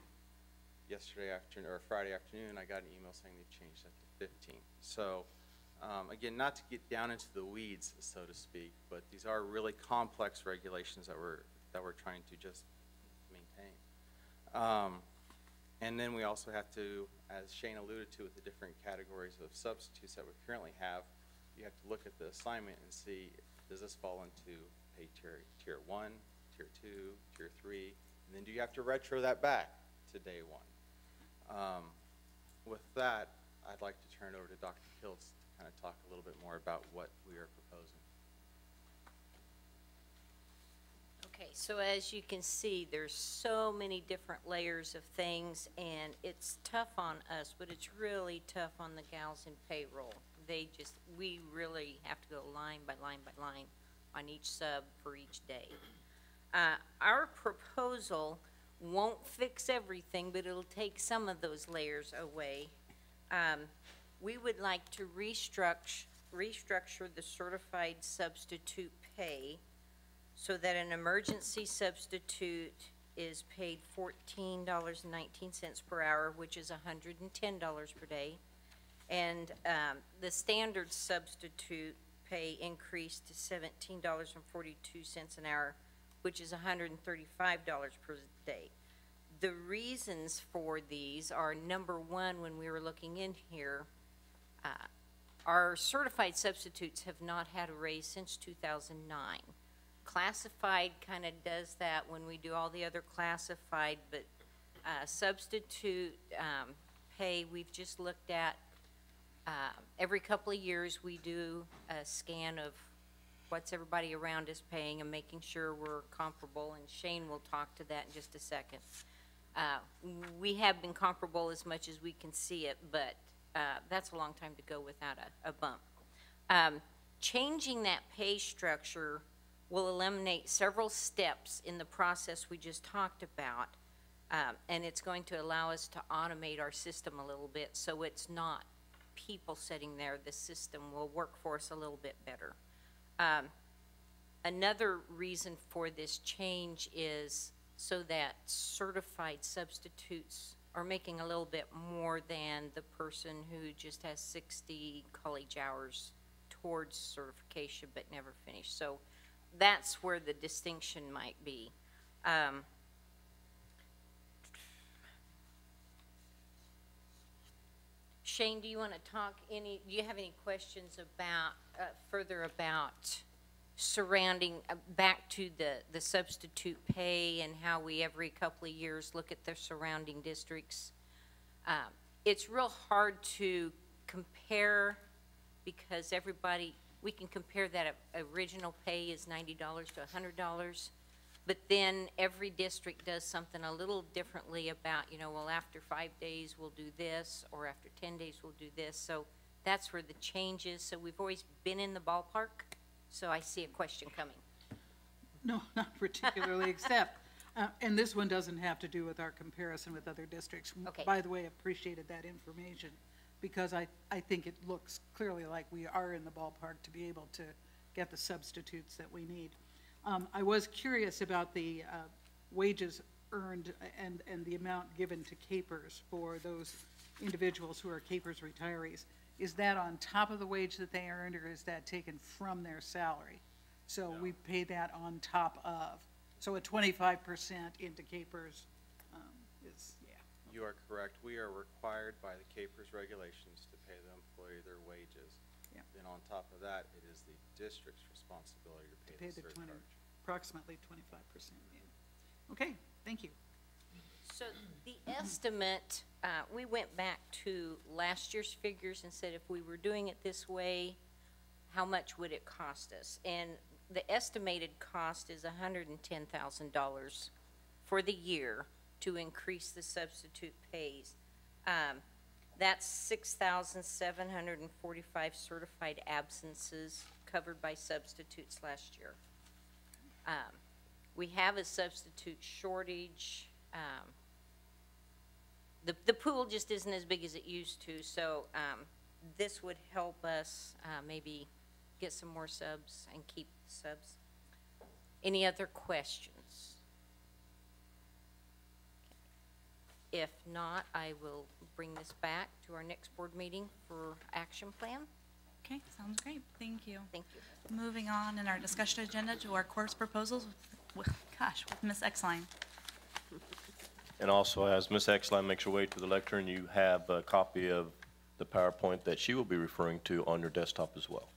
Yesterday afternoon, or Friday afternoon, I got an email saying they changed that to fifteen. So Um, again, not to get down into the weeds, so to speak, but these are really complex regulations that we're, that we're trying to just maintain. Um, and then we also have to, as Shane alluded to with the different categories of substitutes that we currently have, you have to look at the assignment and see, does this fall into pay tier, tier one, tier two, tier three, and then do you have to retro that back to day one? Um, with that, I'd like to turn it over to Doctor Kiltz to kind of talk a little bit more about what we are proposing. Okay, so as you can see, there's so many different layers of things, and it's tough on us, but it's really tough on the gals in payroll. They just, we really have to go line by line by line on each sub for each day. Uh, our proposal won't fix everything, but it'll take some of those layers away. Um, we would like to restructure, restructure the certified substitute pay so that an emergency substitute is paid fourteen dollars and nineteen cents per hour, which is one hundred ten dollars per day. And um, the standard substitute pay increased to seventeen dollars and forty-two cents an hour, which is one hundred thirty-five dollars per day. The reasons for these are, number one, when we were looking in here, uh, our certified substitutes have not had a raise since two thousand nine. Classified kind of does that when we do all the other classified, but uh, substitute um, pay, we've just looked at uh, every couple of years we do a scan of what's everybody around us paying and making sure we're comparable, and Shane will talk to that in just a second. Uh, we have been comparable as much as we can see it, but uh, that's a long time to go without a, a bump. Um, changing that pay structure will eliminate several steps in the process we just talked about, um, and it's going to allow us to automate our system a little bit so it's not people sitting there. The system will work for us a little bit better. Um, another reason for this change is so that certified substitutes are making a little bit more than the person who just has sixty college hours towards certification but never finished. So that's where the distinction might be. Um, Shane, do you want to talk any, do you have any questions about, uh, further about surrounding, uh, back to the, the substitute pay and how we every couple of years look at the surrounding districts? Um, it's real hard to compare because everybody, we can compare that original pay is ninety dollars to one hundred dollars, but then every district does something a little differently about, you know, well, after five days we'll do this, or after ten days we'll do this. So that's where the change is. So we've always been in the ballpark. So I see a question coming. No, not particularly, except, uh, and this one doesn't have to do with our comparison with other districts. Okay. By the way, appreciated that information, because I, I think it looks clearly like we are in the ballpark to be able to get the substitutes that we need. Um, I was curious about the uh, wages earned and, and the amount given to capers for those individuals who are capers retirees. Is that on top of the wage that they earned, or is that taken from their salary? So we pay that on top of. So a twenty-five percent into capers um, is, yeah. You are correct. We are required by the capers regulations to pay the employee their wages. Yeah. Then on top of that, it is the district's responsibility to pay, To pay the the twenty, surcharge. approximately twenty-five percent, yeah. Okay, thank you. So the estimate, uh, we went back to last year's figures and said if we were doing it this way, how much would it cost us? And the estimated cost is one hundred ten thousand dollars for the year to increase the substitute pays. Um, that's six thousand seven hundred forty-five certified absences covered by substitutes last year. Um, we have a substitute shortage. Um, the, the pool just isn't as big as it used to, so um, this would help us uh, maybe get some more subs and keep the subs. Any other questions? If not, I will bring this back to our next board meeting for action plan. Okay, sounds great. Thank you. Thank you. Moving on in our discussion agenda to our course proposals with, with gosh, with Miz Exline. And also, as Miz Exline makes her way to the lectern, you have a copy of the PowerPoint that she will be referring to on your desktop as well.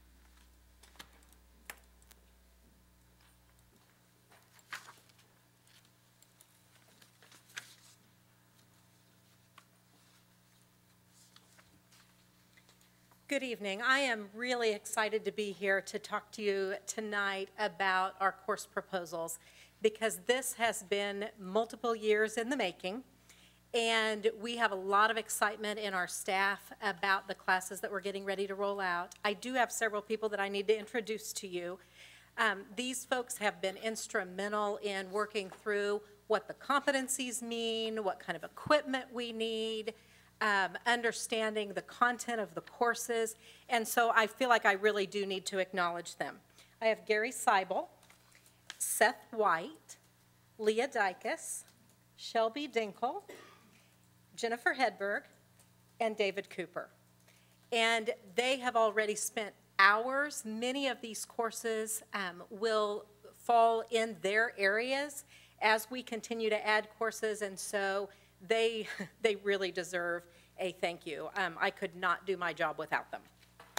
Good evening. I am really excited to be here to talk to you tonight about our course proposals, because this has been multiple years in the making, and we have a lot of excitement in our staff about the classes that we're getting ready to roll out. I do have several people that I need to introduce to you. Um, these folks have been instrumental in working through what the competencies mean, what kind of equipment we need, Um, understanding the content of the courses, and so I feel like I really do need to acknowledge them. I have Gary Seibel, Seth White, Leah Dykus, Shelby Dinkle, Jennifer Hedberg, and David Cooper. And they have already spent hours. Many of these courses um, will fall in their areas as we continue to add courses, and so They, they really deserve a thank you. Um, I could not do my job without them.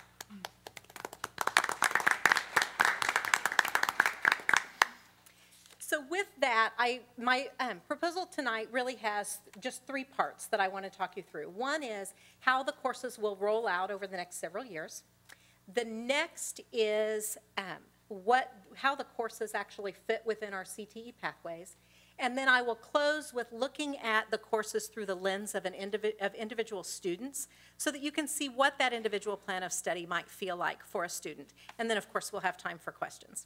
So with that, I, my um, proposal tonight really has just three parts that I want to talk you through. One is how the courses will roll out over the next several years. The next is um, what, how the courses actually fit within our C T E pathways. And then I will close with looking at the courses through the lens of, an indivi of individual students so that you can see what that individual plan of study might feel like for a student. And then, of course, we'll have time for questions.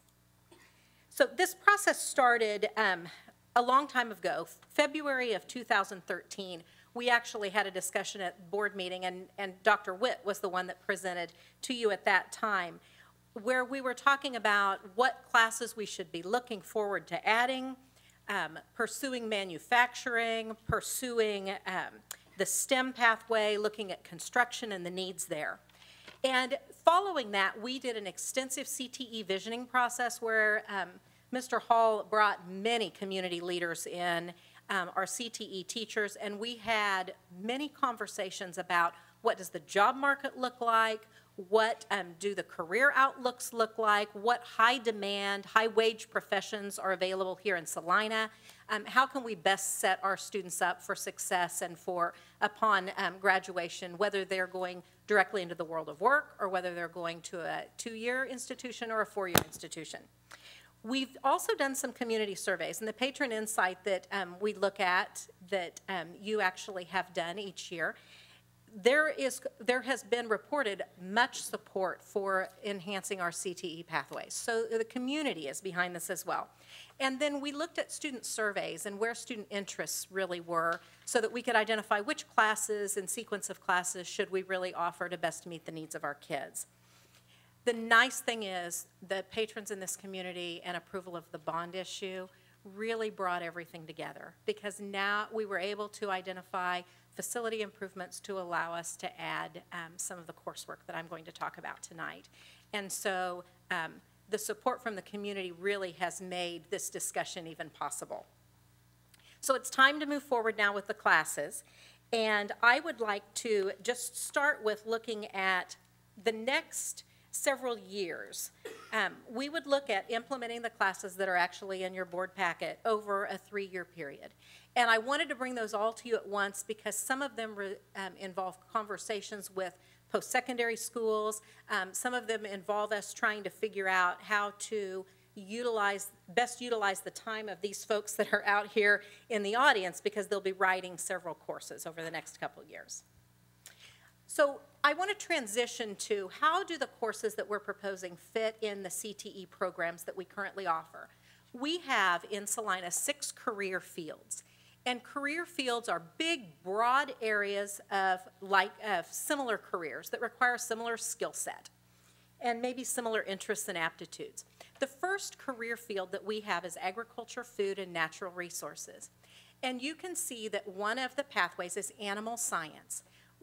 So this process started um, a long time ago. February of two thousand thirteen, we actually had a discussion at board meeting, and, and Doctor Witt was the one that presented to you at that time, where we were talking about what classes we should be looking forward to adding, Um, pursuing manufacturing, pursuing um, the STEM pathway, looking at construction and the needs there. And following that, we did an extensive C T E visioning process where um, Mister Hall brought many community leaders in, um, our C T E teachers, and we had many conversations about what does the job market look like, what um, do the career outlooks look like, what high demand, high wage professions are available here in Salina, um, how can we best set our students up for success and for upon um, graduation, whether they're going directly into the world of work or whether they're going to a two-year institution or a four-year institution. We've also done some community surveys, and the patron insight that um, we look at that um, you actually have done each year, There is, there has been reported much support for enhancing our C T E pathways. So the community is behind this as well. And then we looked at student surveys and where student interests really were so that we could identify which classes and sequence of classes should we really offer to best meet the needs of our kids. The nice thing is the patrons in this community and approval of the bond issue really brought everything together, because now we were able to identify facility improvements to allow us to add um, some of the coursework that I'm going to talk about tonight. And so um, the support from the community really has made this discussion even possible. So it's time to move forward now with the classes. And I would like to just start with looking at the next several years. Um, we would look at implementing the classes that are actually in your board packet over a three-year period. And I wanted to bring those all to you at once because some of them re, um, involve conversations with post-secondary schools. Um, some of them involve us trying to figure out how to utilize, best utilize the time of these folks that are out here in the audience, because they'll be writing several courses over the next couple of years. So I want to transition to how do the courses that we're proposing fit in the C T E programs that we currently offer. We have in Salina six career fields. And career fields are big, broad areas of, like, of similar careers that require a similar skill set and maybe similar interests and aptitudes. The first career field that we have is agriculture, food, and natural resources. And you can see that one of the pathways is animal science.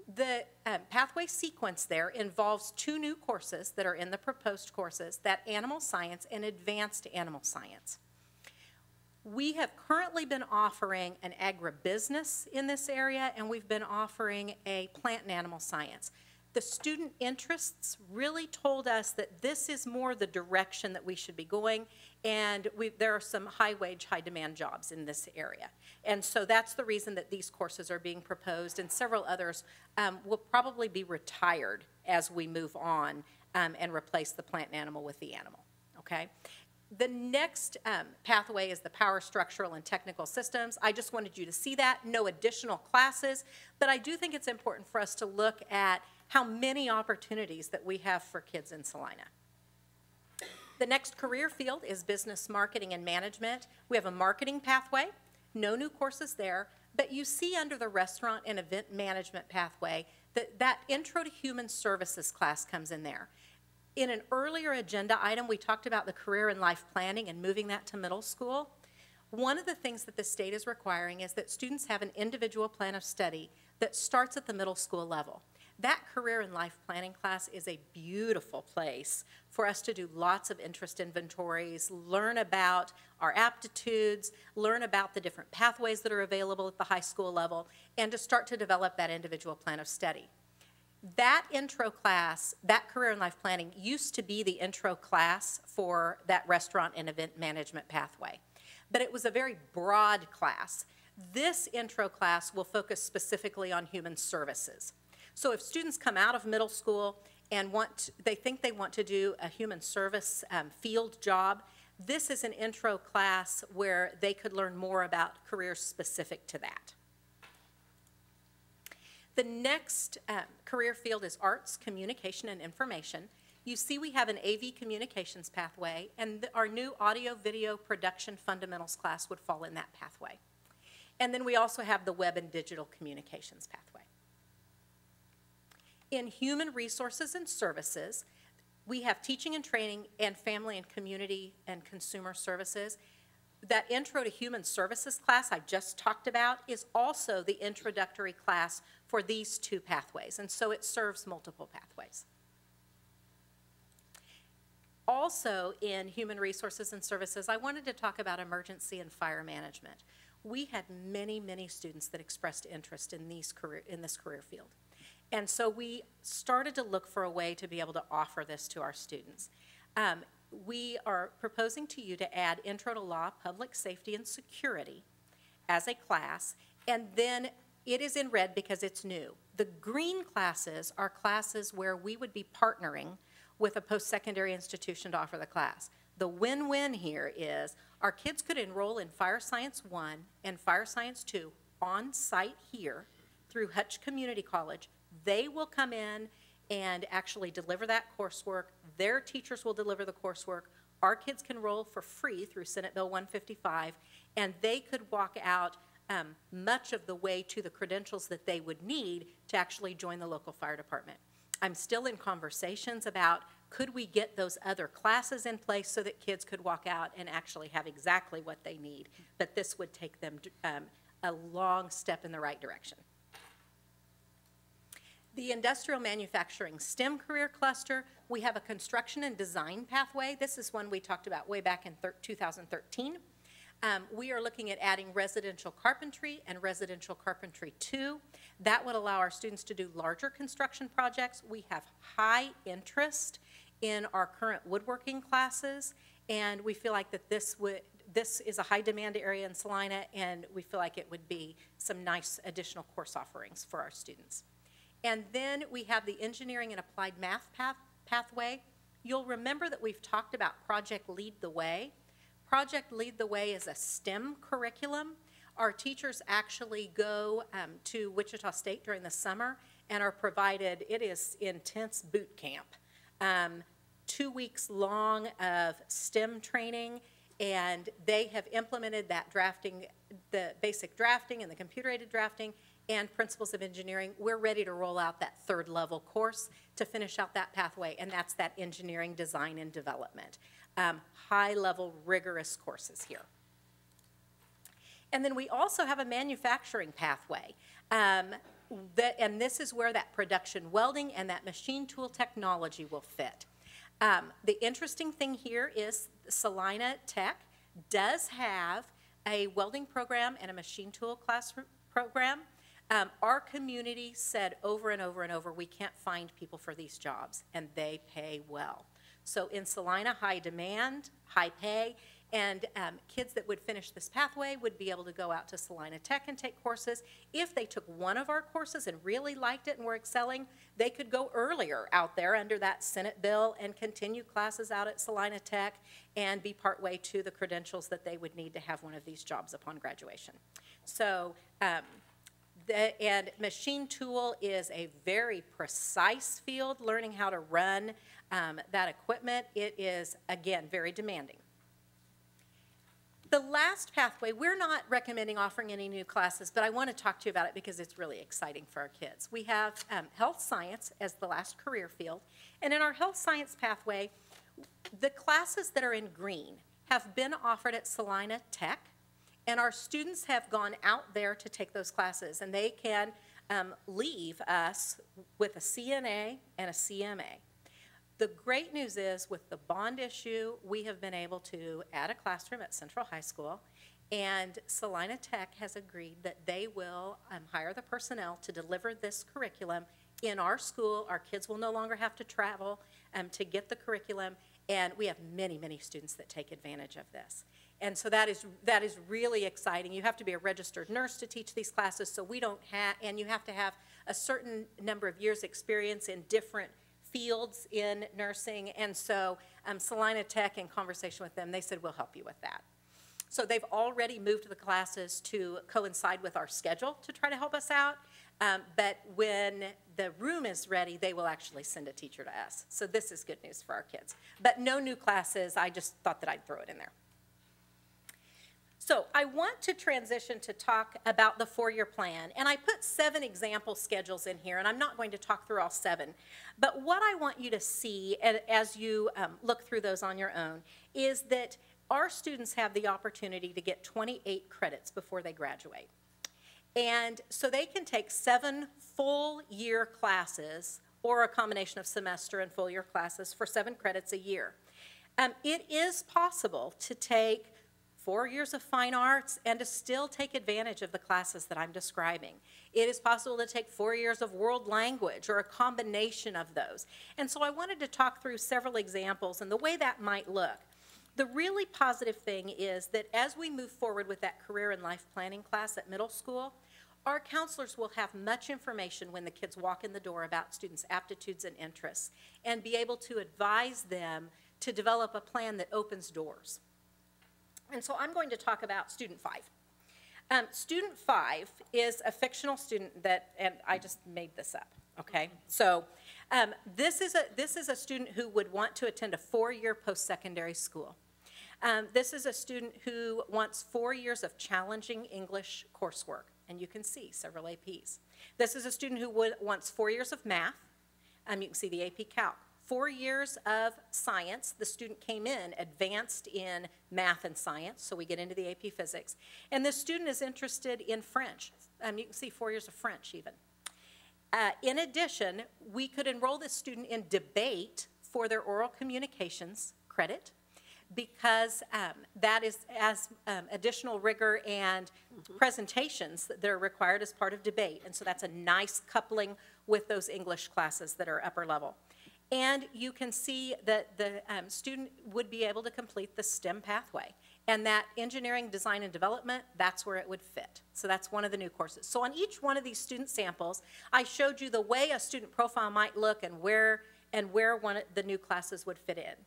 The um, pathway sequence there involves two new courses that are in the proposed courses, that animal science and advanced animal science. We have currently been offering an agribusiness in this area, and we've been offering a plant and animal science. The student interests really told us that this is more the direction that we should be going, and we, there are some high-wage, high-demand jobs in this area. And so that's the reason that these courses are being proposed, and several others um, will probably be retired as we move on um, and replace the plant and animal with the animal, okay? The next um, pathway is the power structural and technical systems. I just wanted you to see that, no additional classes, but I do think it's important for us to look at how many opportunities that we have for kids in Salina. The next career field is business marketing and management. We have a marketing pathway, no new courses there, but you see under the restaurant and event management pathway that that intro to human services class comes in there. In an earlier agenda item, we talked about the career and life planning and moving that to middle school. One of the things that the state is requiring is that students have an individual plan of study that starts at the middle school level. That career and life planning class is a beautiful place for us to do lots of interest inventories, learn about our aptitudes, learn about the different pathways that are available at the high school level, and to start to develop that individual plan of study. That intro class, that career and life planning, used to be the intro class for that restaurant and event management pathway. But it was a very broad class. This intro class will focus specifically on human services. So if students come out of middle school and want, they think they want to do a human service um, field job, this is an intro class where they could learn more about careers specific to that. The next um, career field is arts, communication, and information. You see we have an A V communications pathway, and the, our new audio video production fundamentals class would fall in that pathway. And then we also have the web and digital communications pathway. In human resources and services, we have teaching and training and family and community and consumer services. That intro to human services class I just talked about is also the introductory class for these two pathways, and so it serves multiple pathways. Also in human resources and services, I wanted to talk about emergency and fire management. We had many, many students that expressed interest in, these career, in this career field. And so we started to look for a way to be able to offer this to our students. Um, we are proposing to you to add Intro to Law, Public Safety and Security as a class, and then it is in red because it's new. The green classes are classes where we would be partnering with a post-secondary institution to offer the class. The win-win here is our kids could enroll in Fire Science one and Fire Science two on site here through Hutch Community College. They will come in and actually deliver that coursework. Their teachers will deliver the coursework. Our kids can enroll for free through Senate Bill one fifty-five, and they could walk out um, much of the way to the credentials that they would need to actually join the local fire department. I'm still in conversations about could we get those other classes in place so that kids could walk out and actually have exactly what they need, but this would take them um, a long step in the right direction. The industrial manufacturing STEM career cluster, we have a construction and design pathway. This is one we talked about way back in two thousand thirteen. Um, we are looking at adding residential carpentry and residential carpentry two. That would allow our students to do larger construction projects. We have high interest in our current woodworking classes, and we feel like that this would this is a high demand area in Salina, and we feel like it would be some nice additional course offerings for our students. And then we have the engineering and applied math path, pathway. You'll remember that we've talked about Project Lead the Way. Project Lead the Way is a STEM curriculum. Our teachers actually go um, to Wichita State during the summer and are provided, it is intense boot camp. Um, two weeks long of STEM training, and they have implemented that drafting, the basic drafting and the computer-aided drafting, and principles of engineering. We're ready to roll out that third level course to finish out that pathway, and that's that engineering, design, and development. Um, high level, rigorous courses here. And then we also have a manufacturing pathway. Um, that, and this is where that production welding and that machine tool technology will fit. Um, the interesting thing here is Salina Tech does have a welding program and a machine tool class program. Um, our community said over and over and over, we can't find people for these jobs, and they pay well. So in Salina, high demand, high pay, and um, kids that would finish this pathway would be able to go out to Salina Tech and take courses. If they took one of our courses and really liked it and were excelling, they could go earlier out there under that Senate bill and continue classes out at Salina Tech and be partway to the credentials that they would need to have one of these jobs upon graduation. So, um, the, and machine tool is a very precise field, learning how to run um, that equipment. It is, again, very demanding. The last pathway, we're not recommending offering any new classes, but I want to talk to you about it because it's really exciting for our kids. We have um, health science as the last career field, and in our health science pathway, the classes that are in green have been offered at Salina Tech, and our students have gone out there to take those classes, and they can um, leave us with a C N A and a C M A. The great news is with the bond issue, we have been able to add a classroom at Central High School, and Salina Tech has agreed that they will um, hire the personnel to deliver this curriculum in our school. Our kids will no longer have to travel um, to get the curriculum, and we have many, many students that take advantage of this. And so that is, that is really exciting. You have to be a registered nurse to teach these classes, so we don't have, and you have to have a certain number of years' experience in different fields in nursing, and so um, Salina Tech, in conversation with them, they said, we'll help you with that. So they've already moved the classes to coincide with our schedule to try to help us out, um, but when the room is ready, they will actually send a teacher to us. So this is good news for our kids. But no new classes, I just thought that I'd throw it in there. So I want to transition to talk about the four-year plan, and I put seven example schedules in here, and I'm not going to talk through all seven, but what I want you to see as you um, look through those on your own is that our students have the opportunity to get twenty-eight credits before they graduate. And so they can take seven full-year classes or a combination of semester and full-year classes for seven credits a year. Um, it is possible to take four years of fine arts and to still take advantage of the classes that I'm describing. It is possible to take four years of world language or a combination of those. And so I wanted to talk through several examples and the way that might look. The really positive thing is that as we move forward with that career and life planning class at middle school, our counselors will have much information when the kids walk in the door about students' aptitudes and interests and be able to advise them to develop a plan that opens doors. And so I'm going to talk about student five. Um, student five is a fictional student that, and I just made this up, okay? So um, this is a, this is a student who would want to attend a four-year post-secondary school. Um, this is a student who wants four years of challenging English coursework, and you can see several A Ps. This is a student who would, wants four years of math. Um, you can see the A P Calc. Four years of science. The student came in advanced in math and science, so we get into the A P Physics. And this student is interested in French. Um, you can see four years of French even. Uh, in addition, we could enroll this student in debate for their oral communications credit because um, that is as um, additional rigor and mm-hmm. presentations that are required as part of debate. And so that's a nice coupling with those English classes that are upper level. And you can see that the um, student would be able to complete the STEM pathway. And that engineering, design, and development, that's where it would fit. So that's one of the new courses. So on each one of these student samples, I showed you the way a student profile might look and where, and where one of the new classes would fit in.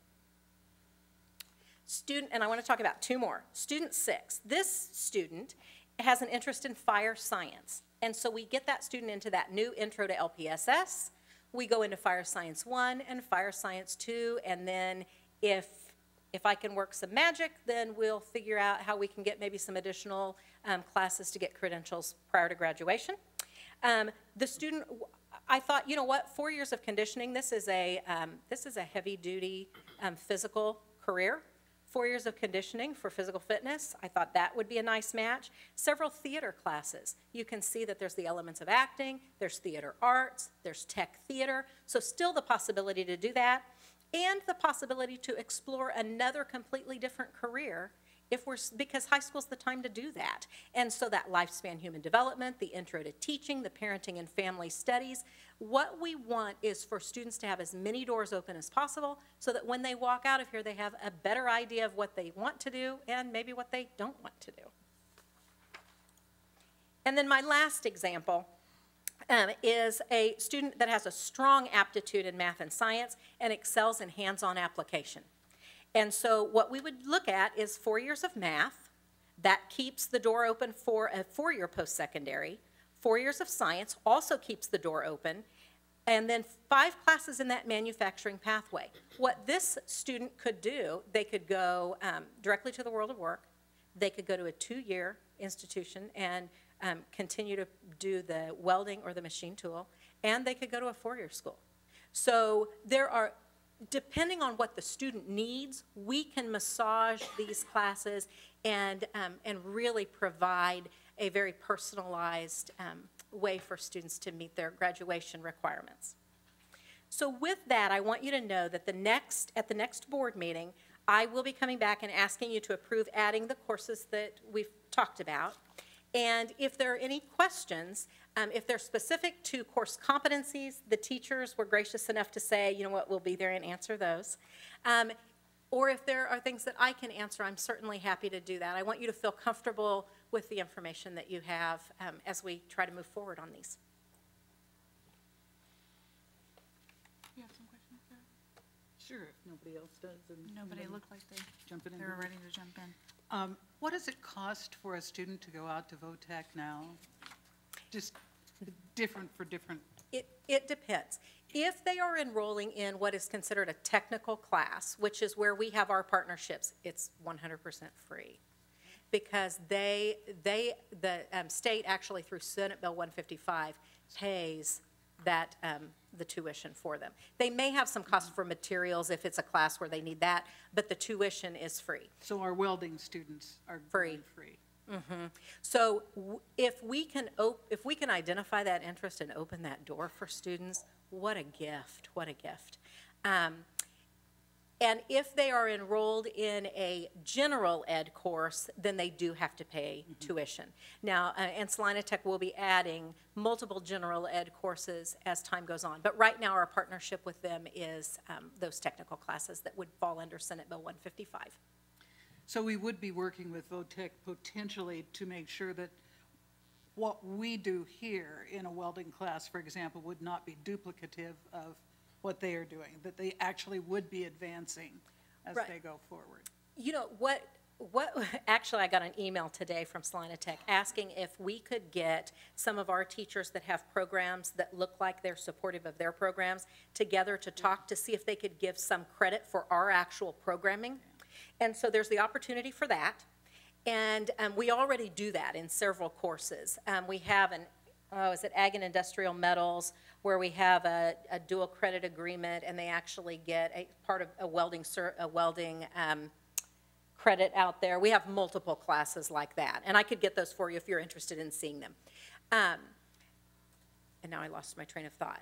Student, and I want to talk about two more. Student six. This student has an interest in fire science. And so we get that student into that new intro to L P S S. We go into Fire Science one and Fire Science two, and then if, if I can work some magic, then we'll figure out how we can get maybe some additional um, classes to get credentials prior to graduation. Um, the student, I thought, you know what, four years of conditioning, this is a, um, this is a heavy-duty um, physical career. four years of conditioning for physical fitness. I thought that would be a nice match. Several theater classes. You can see that there's the elements of acting, there's theater arts, there's tech theater, so still the possibility to do that, and the possibility to explore another completely different career if we're, because high school's the time to do that. And so that lifespan human development, the intro to teaching, the parenting and family studies, what we want is for students to have as many doors open as possible so that when they walk out of here, they have a better idea of what they want to do and maybe what they don't want to do. And then my last example um, is a student that has a strong aptitude in math and science and excels in hands-on application. And so what we would look at is four years of math. That keeps the door open for a four-year post-secondary. Four years of science also keeps the door open. And then five classes in that manufacturing pathway. What this student could do, they could go um, directly to the world of work. They could go to a two-year institution and um, continue to do the welding or the machine tool. And they could go to a four-year school. So there are, depending on what the student needs, we can massage these classes and, um, and really provide a very personalized um, way for students to meet their graduation requirements. So with that, I want you to know that the next, at the next board meeting, I will be coming back and asking you to approve adding the courses that we've talked about. And if there are any questions, um, if they're specific to course competencies, the teachers were gracious enough to say, you know what, we'll be there and answer those. Um, or if there are things that I can answer, I'm certainly happy to do that. I want you to feel comfortable with the information that you have um, as we try to move forward on these. You have some questions, Sarah? Sure, if nobody else does. And Nobody looked like they, jumping in. they were ready to jump in. Um, what does it cost for a student to go out to VOTEC now? Just different for different. It, it depends. If they are enrolling in what is considered a technical class, which is where we have our partnerships, it's one hundred percent free. Because they, they the um, state actually through Senate Bill one fifty-five pays that, um, the tuition for them. They may have some cost for materials if it's a class where they need that, but the tuition is free. So our welding students are Free. free. Mm-hmm. So w if we can op if we can identify that interest and open that door for students, what a gift, what a gift. Um, and if they are enrolled in a general ed course, then they do have to pay mm-hmm. tuition. Now, uh, and Salina Tech will be adding multiple general ed courses as time goes on. But right now, our partnership with them is um, those technical classes that would fall under Senate Bill one fifty-five. So we would be working with VOTEC potentially to make sure that what we do here in a welding class, for example, would not be duplicative of what they are doing, that they actually would be advancing as Right. they go forward. You know, what, what, actually, I got an email today from Salina Tech asking if we could get some of our teachers that have programs that look like they're supportive of their programs together to talk to see if they could give some credit for our actual programming. And so there's the opportunity for that. And um, we already do that in several courses. Um, we have an, oh, is it Ag and Industrial Metals, where we have a, a dual credit agreement, and they actually get a part of a welding, a welding um, credit out there. We have multiple classes like that, and I could get those for you if you're interested in seeing them. Um, and now I lost my train of thought.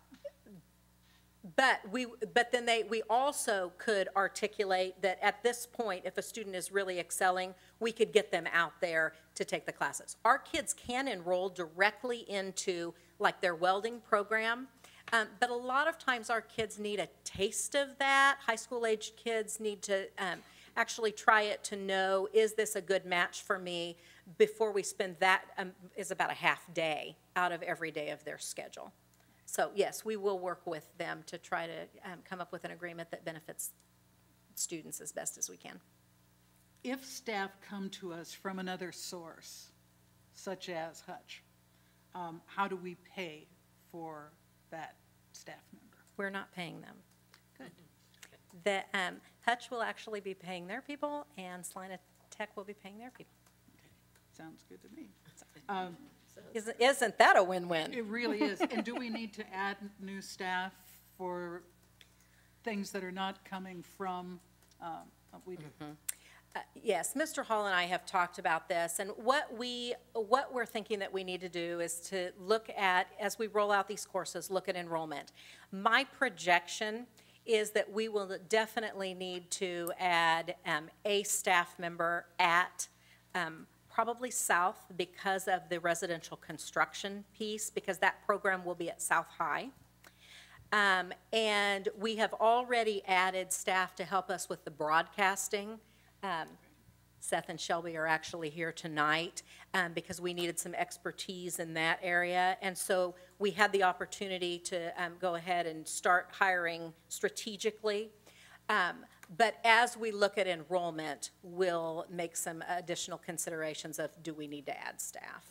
But we, but then they, we also could articulate that at this point, if a student is really excelling, we could get them out there to take the classes. Our kids can enroll directly into like their welding program, um, but a lot of times our kids need a taste of that. High school age kids need to um, actually try it to know, is this a good match for me, before we spend that, um, is about a half day out of every day of their schedule. So yes, we will work with them to try to um, come up with an agreement that benefits students as best as we can. If staff come to us from another source, such as Hutch, um, how do we pay for that staff member? We're not paying them. Good. The, um, Hutch will actually be paying their people, and Salina Tech will be paying their people. Okay. Sounds good to me. Um, Isn't, isn't that a win-win? It really is. And do we need to add new staff for things that are not coming from, um, we do? Mm-hmm. Uh, Yes, Mister Hall and I have talked about this, and what we, what we're thinking that we need to do is to look at, as we roll out these courses, look at enrollment. My projection is that we will definitely need to add um, a staff member at um, probably South because of the residential construction piece, because that program will be at South High. Um, And we have already added staff to help us with the broadcasting. Um, Seth and Shelby are actually here tonight um, because we needed some expertise in that area. And so we had the opportunity to um, go ahead and start hiring strategically. Um, But as we look at enrollment, we'll make some additional considerations of, do we need to add staff?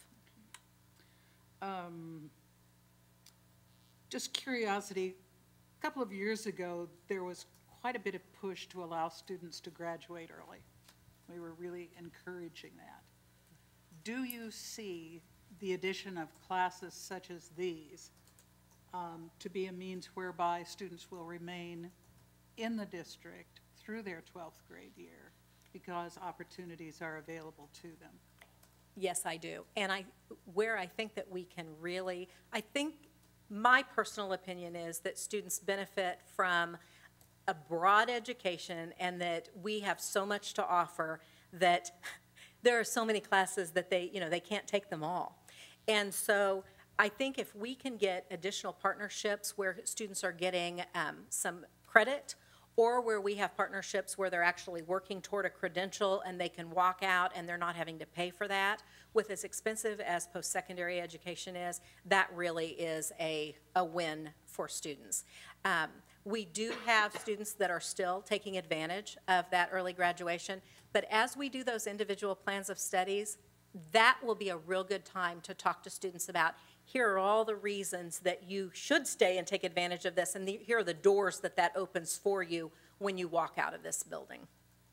Um, Just curiosity, a couple of years ago, there was quite a bit of push to allow students to graduate early. We were really encouraging that. Do you see the addition of classes such as these um, to be a means whereby students will remain in the district through their twelfth grade year because opportunities are available to them? Yes, I do. And I, where I think that we can really, I think my personal opinion is that students benefit from a broad education and that we have so much to offer that there are so many classes that they, you know, they can't take them all. And so I think if we can get additional partnerships where students are getting um, some credit, or where we have partnerships where they're actually working toward a credential and they can walk out and they're not having to pay for that, with as expensive as post-secondary education is, that really is a, a win for students. Um, we do have students that are still taking advantage of that early graduation, but as we do those individual plans of studies, that will be a real good time to talk to students about, here are all the reasons that you should stay and take advantage of this, and the, here are the doors that that opens for you when you walk out of this building.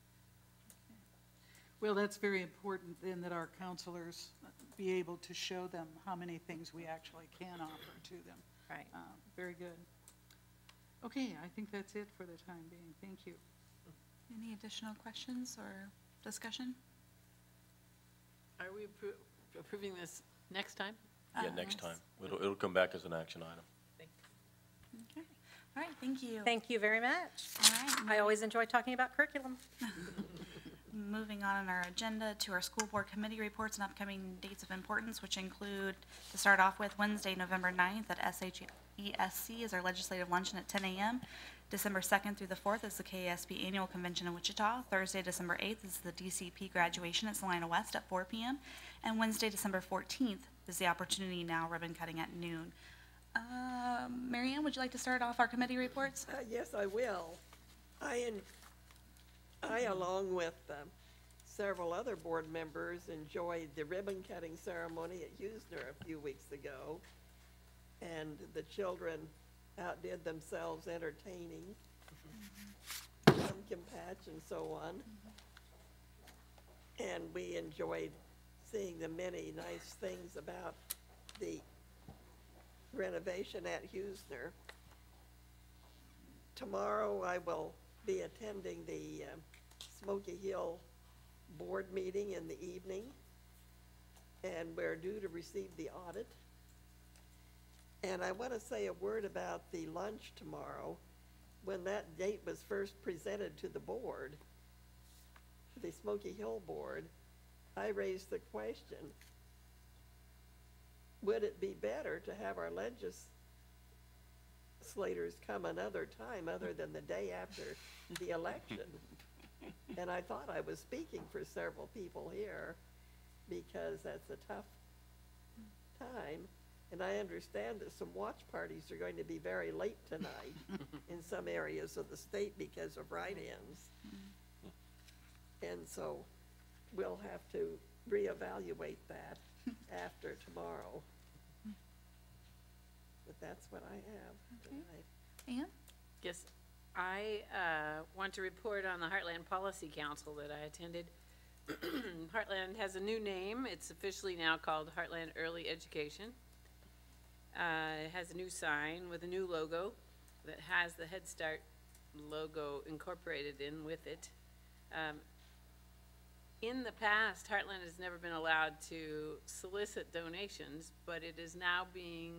Well, that's very important then, that our counselors be able to show them how many things we actually can offer to them. Right. Uh, Very good. Okay, I think that's it for the time being. Thank you. Any additional questions or discussion? Are we appro- approving this next time? Yeah, Uh, next yes. time. It'll, it'll come back as an action item. Okay. All right, thank you. Thank you very much. All right, I always enjoy talking about curriculum. moving on in our agenda to our school board committee reports and upcoming dates of importance, which include, to start off with, Wednesday, November ninth at S H E S C is our legislative luncheon at ten a m December second through the fourth is the K A S B Annual Convention in Wichita. Thursday, December eighth is the D C P graduation at Salina West at four p m And Wednesday, December fourteenth is the Opportunity Now ribbon cutting at noon. Um, Mary Ann, would you like to start off our committee reports? Uh, yes, I will. I, in, I, along with um, several other board members, enjoyed the ribbon-cutting ceremony at Usner a few weeks ago, and the children outdid themselves entertaining, pumpkin patch and so on. And we enjoyed seeing the many nice things about the renovation at Usner. Tomorrow I will be attending the um, Smoky Hill board meeting in the evening, and we're due to receive the audit. And I want to say a word about the lunch tomorrow. When that date was first presented to the board, the Smoky Hill board, I raised the question, would it be better to have our legislators come another time other than the day after the election? And I thought I was speaking for several people here, because that's a tough time. And I understand that some watch parties are going to be very late tonight in some areas of the state because of write-ins. And so we'll have to reevaluate that after tomorrow. But that's what I have tonight. Ann? Yes, I uh, want to report on the Heartland Policy Council that I attended. Heartland has a new name. It's officially now called Heartland Early Education. Uh, it has a new sign with a new logo that has the Head Start logo incorporated in with it. Um, in the past, Heartland has never been allowed to solicit donations, but it is now being,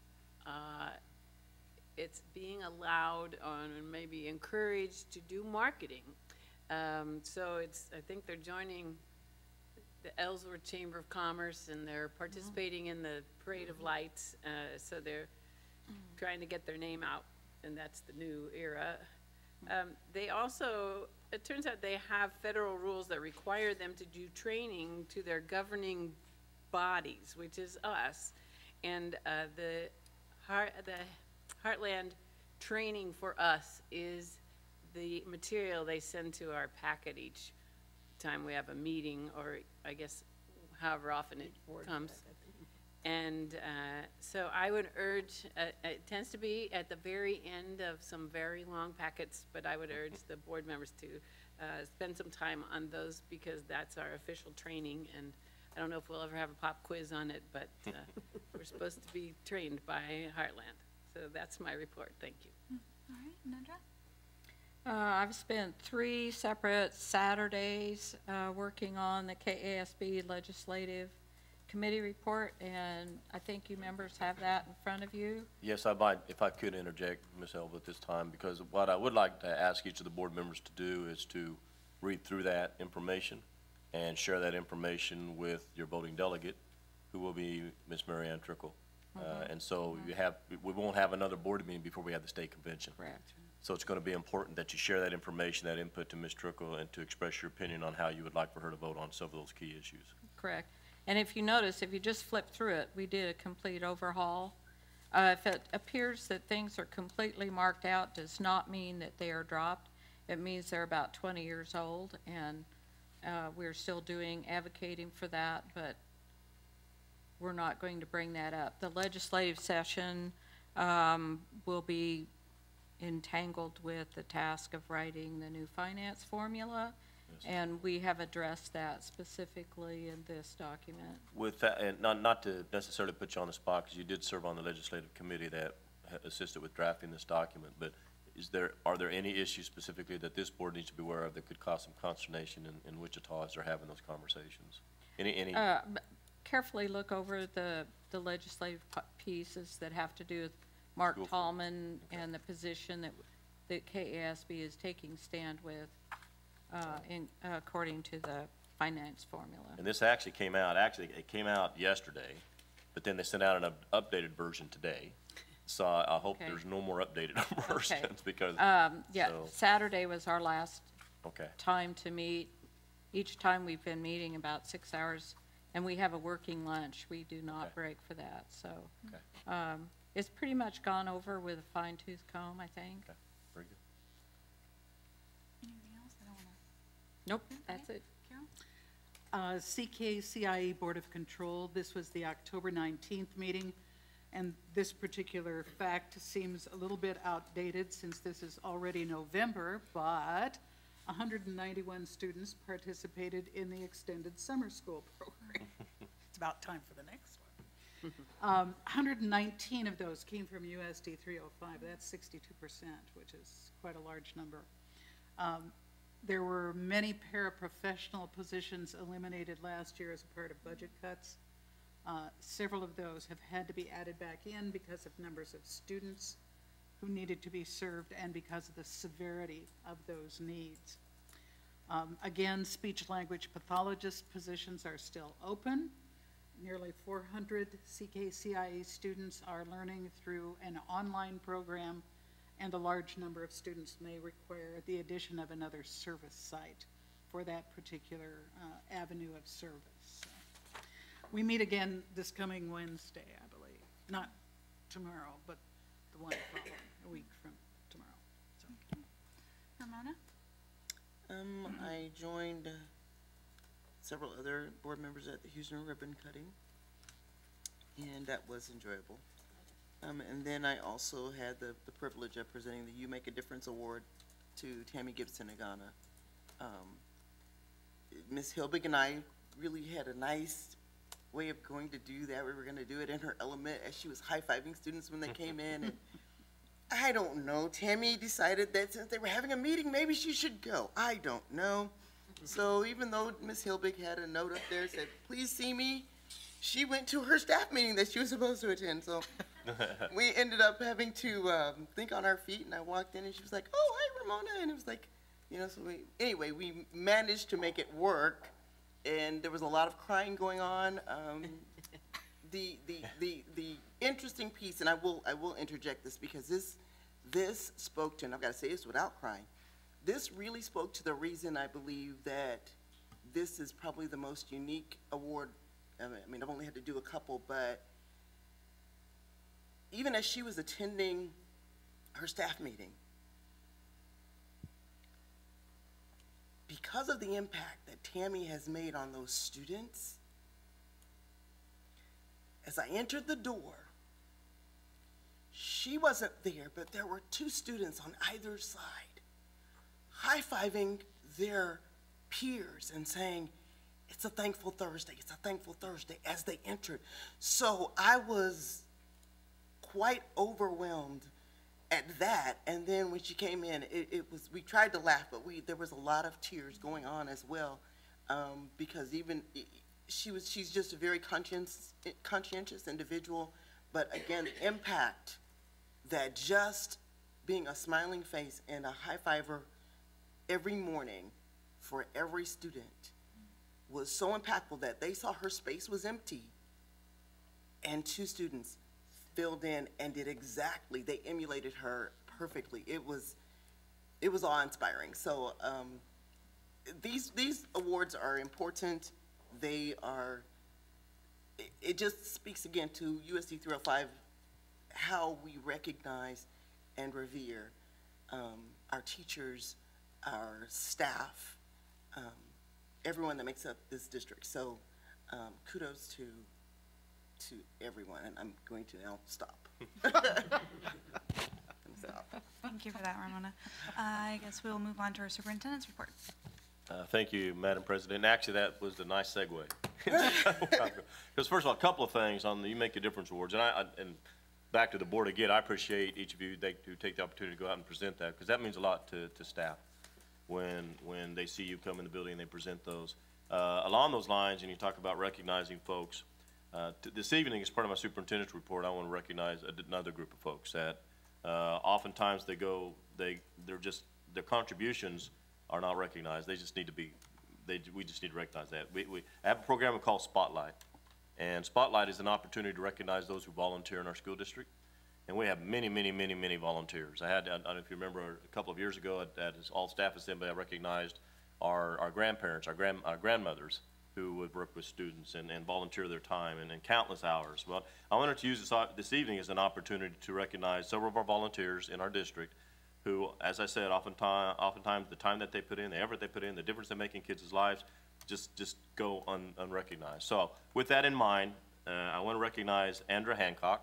uh, it's being allowed on, and maybe encouraged to do marketing. Um, so it's, I think they're joining the Ellsworth Chamber of Commerce, and they're participating in the Parade of Lights, uh, so they're trying to get their name out, and that's the new era. Um, they also, it turns out they have federal rules that require them to do training to their governing bodies, which is us. And uh, the, Heart, the Heartland training for us is the material they send to our packet each time we have a meeting, or I guess however often it comes. And uh, so I would urge, uh, it tends to be at the very end of some very long packets, but I would urge the board members to uh, spend some time on those, because that's our official training. And I don't know if we'll ever have a pop quiz on it, but uh, we're supposed to be trained by Heartland. So that's my report. Thank you. All right, Nandra? Uh, I've spent three separate Saturdays uh, working on the K A S B Legislative Committee report, and I think you members have that in front of you. Yes, I might, if I could interject, Miz Elba, at this time, because what I would like to ask each of the board members to do is to read through that information and share that information with your voting delegate, who will be Miz Mary Ann Trickle. Uh, and so you have, we won't have another board meeting before we have the state convention. Correct. So it's going to be important that you share that information, that input to Miz Trickle, and to express your opinion on how you would like for her to vote on some of those key issues. Correct. And if you notice, if you just flip through it, we did a complete overhaul. Uh, if it appears that things are completely marked out, does not mean that they are dropped. It means they're about twenty years old, and uh, we're still doing advocating for that, but we're not going to bring that up. The legislative session um, will be entangled with the task of writing the new finance formula. And we have addressed that specifically in this document. With that, and not, not to necessarily put you on the spot, because you did serve on the legislative committee that assisted with drafting this document, but is there, are there any issues specifically that this board needs to be aware of that could cause some consternation in, in Wichita as they're having those conversations? Any, any? Uh, carefully look over the, the legislative pieces that have to do with Mark School Tallman okay. and the position that, that K A S B is taking stand with. Uh, in, uh, according to the finance formula. And this actually came out, actually, it came out yesterday, but then they sent out an up- updated version today. So I I hope Okay. there's no more updated versions, Okay. because, Um, yeah, so- Saturday was our last okay. time to meet. Each time we've been meeting about six hours, and we have a working lunch. We do not Okay. break for that, so. Okay. Um, it's pretty much gone over with a fine tooth comb, I think. Okay. Very good. Anything else? I don't wanna. Nope, that's it. Carol? Uh, C K C I E Board of Control, this was the October nineteenth meeting, and this particular fact seems a little bit outdated since this is already November, but one hundred ninety-one students participated in the extended summer school program. It's about time for the next one. Um, one hundred nineteen of those came from U S D three oh five, that's sixty-two percent, which is quite a large number. Um, There were many paraprofessional positions eliminated last year as a part of budget cuts. Uh, several of those have had to be added back in because of numbers of students who needed to be served and because of the severity of those needs. Um, again, speech-language pathologist positions are still open. Nearly four hundred C K C I E students are learning through an online program, and a large number of students may require the addition of another service site for that particular uh, avenue of service. So, we meet again this coming Wednesday, I believe. Not tomorrow, but the one following, a week from tomorrow. So. Okay. Ramona? Um, I joined uh, several other board members at the Houston ribbon cutting, and that was enjoyable. Um, and then I also had the, the privilege of presenting the You Make a Difference Award to Tammy Gibson-Agana. Um, Miss Hilbig and I really had a nice way of going to do that. We were going to do it in her element as she was high-fiving students when they came in. And I don't know, Tammy decided that since they were having a meeting, maybe she should go. I don't know. So even though Miss Hilbig had a note up there that said, please see me, she went to her staff meeting that she was supposed to attend. So we ended up having to um, think on our feet, and I walked in and she was like, oh, hi, Ramona. And it was like, you know, so we, anyway, we managed to make it work, and there was a lot of crying going on. Um, the, the, the, the interesting piece, and I will, I will interject this because this, this spoke to, and I've got to say this without crying, this really spoke to the reason I believe that this is probably the most unique award. I mean, I've only had to do a couple, but even as she was attending her staff meeting, because of the impact that Tammy has made on those students, as I entered the door, she wasn't there, but there were two students on either side high-fiving their peers and saying, it's a thankful Thursday, it's a thankful Thursday, as they entered. So I was quite overwhelmed at that, and then when she came in, it, it was, we tried to laugh, but we, there was a lot of tears going on as well, um, because even, she was, she's just a very conscientious, conscientious individual, but again, the impact that just being a smiling face and a high-fiver every morning for every student was so impactful that they saw her space was empty and two students filled in and did exactly, they emulated her perfectly. It was, it was awe-inspiring. So um, these, these awards are important. They are, it, it just speaks again to U S D three oh five, how we recognize and revere um, our teachers, our staff, um, everyone that makes up this district. So um, kudos to to everyone, and I'm going to now stop. stop. Thank you for that, Ramona. Uh, I guess we'll move on to our superintendent's report. Uh, thank you, Madam President. Actually, that was a nice segue. Because first of all, a couple of things on the You Make a Difference Awards, and I, I and back to the board again, I appreciate each of you that who take the opportunity to go out and present that, because that means a lot to, to staff when when they see you come in the building and they present those. Uh, along those lines, and you talk about recognizing folks, uh, t this evening, as part of my superintendent's report, I want to recognize another group of folks that uh, oftentimes they go, they, they're just, their contributions are not recognized. They just need to be, they, we just need to recognize that. We, we have a program we call Spotlight, and Spotlight is an opportunity to recognize those who volunteer in our school district. And we have many, many, many, many volunteers. I had, I don't know if you remember, a couple of years ago at, at his all-staff assembly, I recognized our, our grandparents, our, grand, our grandmothers who would work with students and, and volunteer their time and, and countless hours. Well, I wanted to use this, this evening as an opportunity to recognize several of our volunteers in our district who, as I said, oftentimes, oftentimes the time that they put in, the effort they put in, the difference they make in kids' lives, just, just go un, unrecognized. So with that in mind, uh, I want to recognize Andra Hancock.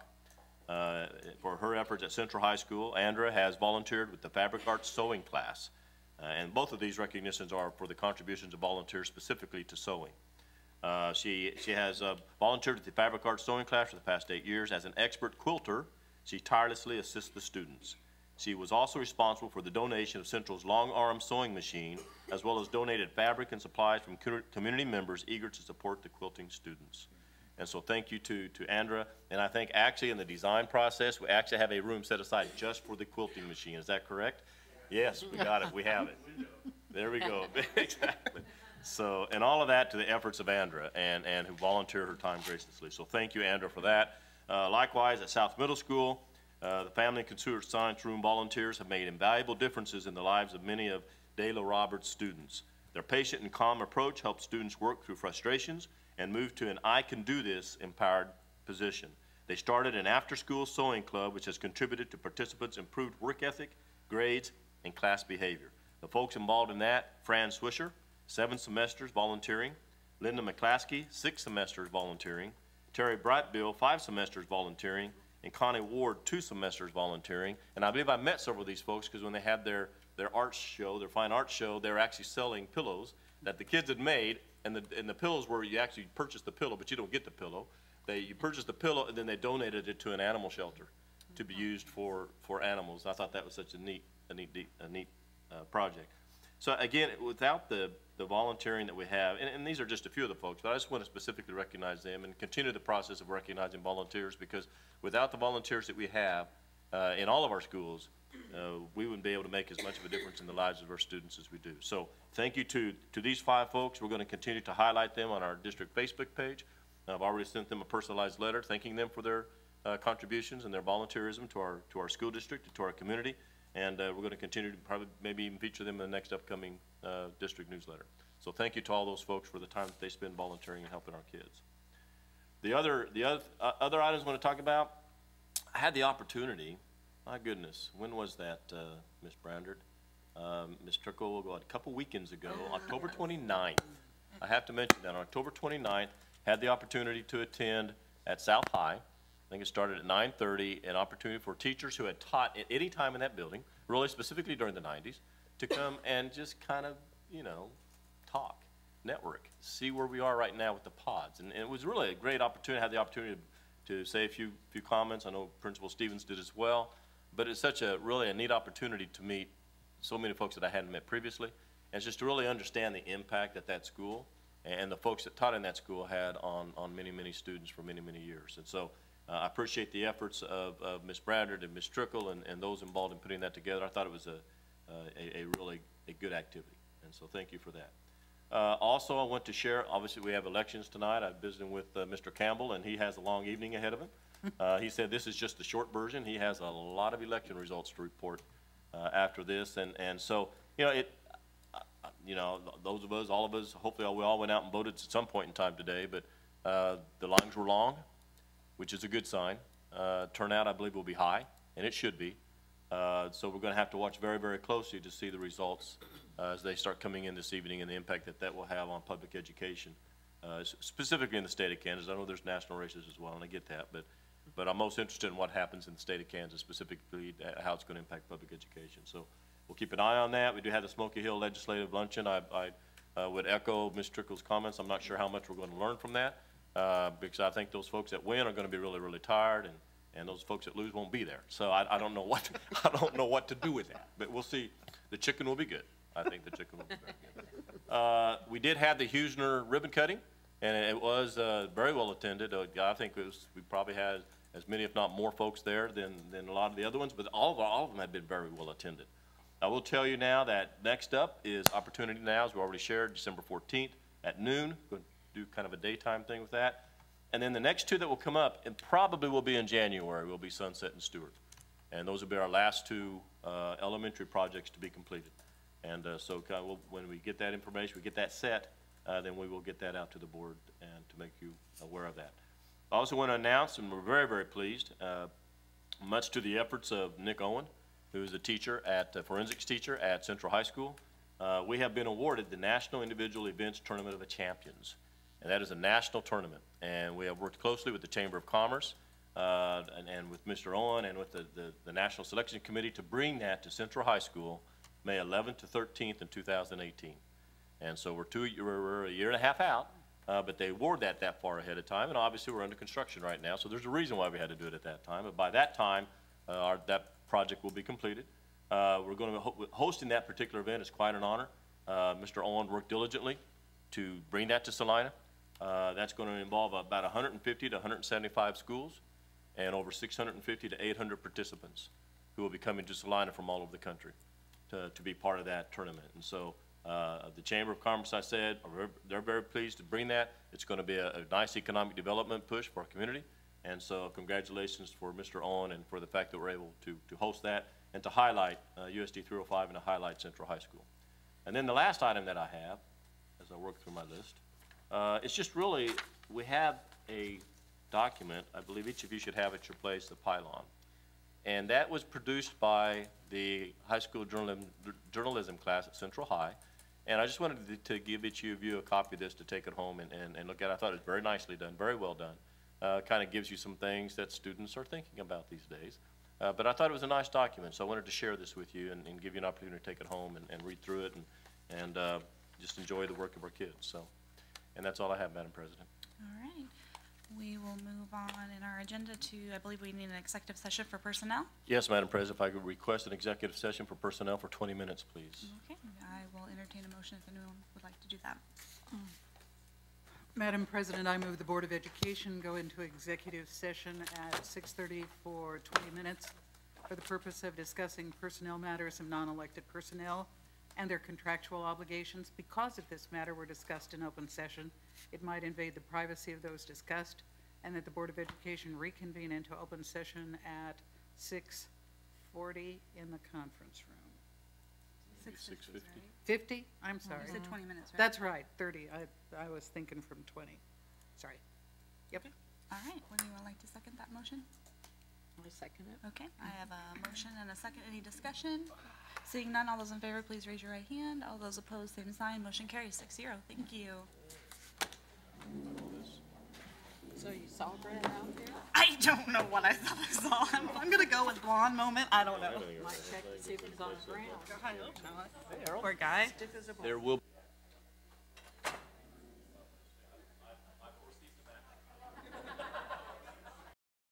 Uh, for her efforts at Central High School. Andra has volunteered with the Fabric Arts Sewing class, uh, and both of these recognitions are for the contributions of volunteers specifically to sewing. Uh, she, she has uh, volunteered at the Fabric Arts Sewing class for the past eight years. As an expert quilter, she tirelessly assists the students. She was also responsible for the donation of Central's long-arm sewing machine, as well as donated fabric and supplies from community members eager to support the quilting students. And so thank you to, to Andra. And I think actually in the design process, we actually have a room set aside just for the quilting machine. Is that correct? Yes, we got it. We have it. There we go. Exactly. So, and all of that to the efforts of Andra and, and who volunteered her time graciously. So thank you, Andra, for that. Uh, likewise, at South Middle School, uh, the Family and Computer Science Room volunteers have made invaluable differences in the lives of many of De La Roberts' students. Their patient and calm approach helps students work through frustrations and move to an I can do this empowered position. They started an after-school sewing club which has contributed to participants' improved work ethic, grades, and class behavior. The folks involved in that, Fran Swisher, seven semesters volunteering, Linda McClaskey, six semesters volunteering, Terry Brightbill, five semesters volunteering, and Connie Ward, two semesters volunteering. And I believe I met several of these folks because when they had their, their arts show, their fine arts show, they were actually selling pillows that the kids had made. And the, and the pillows were, you actually purchase the pillow, but you don't get the pillow. They, you purchase the pillow, and then they donated it to an animal shelter to be used for, for animals. I thought that was such a neat, a neat, a neat uh, project. So again, without the, the volunteering that we have, and, and these are just a few of the folks, but I just want to specifically recognize them and continue the process of recognizing volunteers, because without the volunteers that we have uh, in all of our schools, uh, we wouldn't be able to make as much of a difference in the lives of our students as we do. So thank you to, to these five folks. We're going to continue to highlight them on our district Facebook page. I've already sent them a personalized letter thanking them for their uh, contributions and their volunteerism to our, to our school district, to our community. And uh, we're going to continue to probably maybe even feature them in the next upcoming uh, district newsletter. So thank you to all those folks for the time that they spend volunteering and helping our kids. The other, the other, uh, other items I want to talk about, I had the opportunity, my goodness, when was that, uh, Miz Brandard? Um, Miz Trickle, a couple weekends ago, October twenty-ninth. I have to mention that on October twenty-ninth, had the opportunity to attend at South High. I think it started at nine thirty, an opportunity for teachers who had taught at any time in that building, really specifically during the nineties, to come and just kind of, you know, talk, network, see where we are right now with the pods. And, and it was really a great opportunity. I had the opportunity to, to say a few, few comments. I know Principal Stevens did as well. But it's such a, really a neat opportunity to meet so many folks that I hadn't met previously. And it's just to really understand the impact that that school and the folks that taught in that school had on, on many, many students for many, many years. And so uh, I appreciate the efforts of, of Miz Brandard and Miz Trickle and, and those involved in putting that together. I thought it was a, uh, a, a really a good activity. And so thank you for that. Uh, also, I want to share, obviously we have elections tonight. I'm visiting with uh, Mister Campbell, and he has a long evening ahead of him. Uh, he said this is just the short version. He has a lot of election results to report uh, after this. And, and so, you know, it, uh, you know, those of us, all of us, hopefully we all went out and voted at some point in time today, but uh, the lines were long, which is a good sign. Uh, turnout, I believe, will be high, and it should be. Uh, so we're going to have to watch very, very closely to see the results uh, as they start coming in this evening and the impact that that will have on public education, uh, specifically in the state of Kansas. I know there's national races as well, and I get that, but but I'm most interested in what happens in the state of Kansas, specifically how it's going to impact public education. So we'll keep an eye on that. We do have the Smoky Hill Legislative Luncheon. I, I uh, would echo Miz Trickle's comments. I'm not sure how much we're going to learn from that, uh, because I think those folks that win are going to be really, really tired, and, and those folks that lose won't be there. So I, I don't know what I don't know what to do with that, but we'll see. The chicken will be good. I think the chicken will be very good. Uh, we did have the Huesner ribbon cutting, and it was uh, very well attended. Uh, I think it was, we probably had as many, if not more, folks there than, than a lot of the other ones, but all of, all of them had been very well attended. I will tell you now that next up is Opportunity Now, as we already shared, December fourteenth at noon. Going to do kind of a daytime thing with that. And then the next two that will come up, and probably will be in January, will be Sunset and Stewart. And those will be our last two uh, elementary projects to be completed. And uh, so kind of we'll, when we get that information, we get that set, uh, then we will get that out to the board and to make you aware of that. I also want to announce, and we're very, very pleased, uh, much to the efforts of Nick Owen, who is a teacher at, a forensics teacher at Central High School. Uh, we have been awarded the National Individual Events Tournament of the Champions. And that is a national tournament. And we have worked closely with the Chamber of Commerce uh, and, and with Mister Owen and with the, the, the National Selection Committee to bring that to Central High School May eleventh to thirteenth in two thousand eighteen. And so we're, two, we're a year and a half out. Uh, but they award that that far ahead of time, and obviously we're under construction right now, so there's a reason why we had to do it at that time. But by that time, uh, our, that project will be completed. Uh, we're going to be ho hosting that particular event. It's quite an honor. Uh, Mister Owen worked diligently to bring that to Salina. Uh, that's going to involve about one hundred fifty to one hundred seventy-five schools and over six hundred fifty to eight hundred participants who will be coming to Salina from all over the country to, to be part of that tournament. And so Uh, the Chamber of Commerce, I said, are, they're very pleased to bring that. It's going to be a, a nice economic development push for our community. And so congratulations for Mister Owen and for the fact that we're able to, to host that and to highlight uh, U S D three oh five and to highlight Central High School. And then the last item that I have, as I work through my list, uh, it's just really, we have a document, I believe each of you should have at your place, the pylon. And that was produced by the high school journalism, journalism class at Central High. And I just wanted to, to give each of you a copy of this to take it home and, and, and look at it. I thought it was very nicely done, very well done. Uh, kind of gives you some things that students are thinking about these days. Uh, but I thought it was a nice document, so I wanted to share this with you and, and give you an opportunity to take it home and, and read through it and, and uh, just enjoy the work of our kids. So, and that's all I have, Madam President. All right. We will move on in our agenda to, I believe we need an executive session for personnel. Yes, Madam President, if I could request an executive session for personnel for twenty minutes, please. Okay, I will entertain a motion if anyone would like to do that. Madam President, I move the Board of Education go into executive session at six thirty for twenty minutes for the purpose of discussing personnel matters of non-elected personnel and their contractual obligations. Because if this matter were discussed in open session, it might invade the privacy of those discussed, and that the Board of Education reconvene into open session at six forty in the conference room. Six fifty. Fifty? I'm sorry. You said twenty minutes, right? That's right, thirty. I, I was thinking from twenty. Sorry. Yep. All right, would anyone like to second that motion? I second it. Okay, I have a motion and a second. Any discussion? Seeing none, all those in favor, please raise your right hand. All those opposed, same sign. Motion carries six zero. Thank you. So you saw Brett out there? I don't know what I thought I saw. I'm, I'm gonna go with blonde moment. I don't know. Might check to see if he's on the ground. I hope not. Poor guy. There will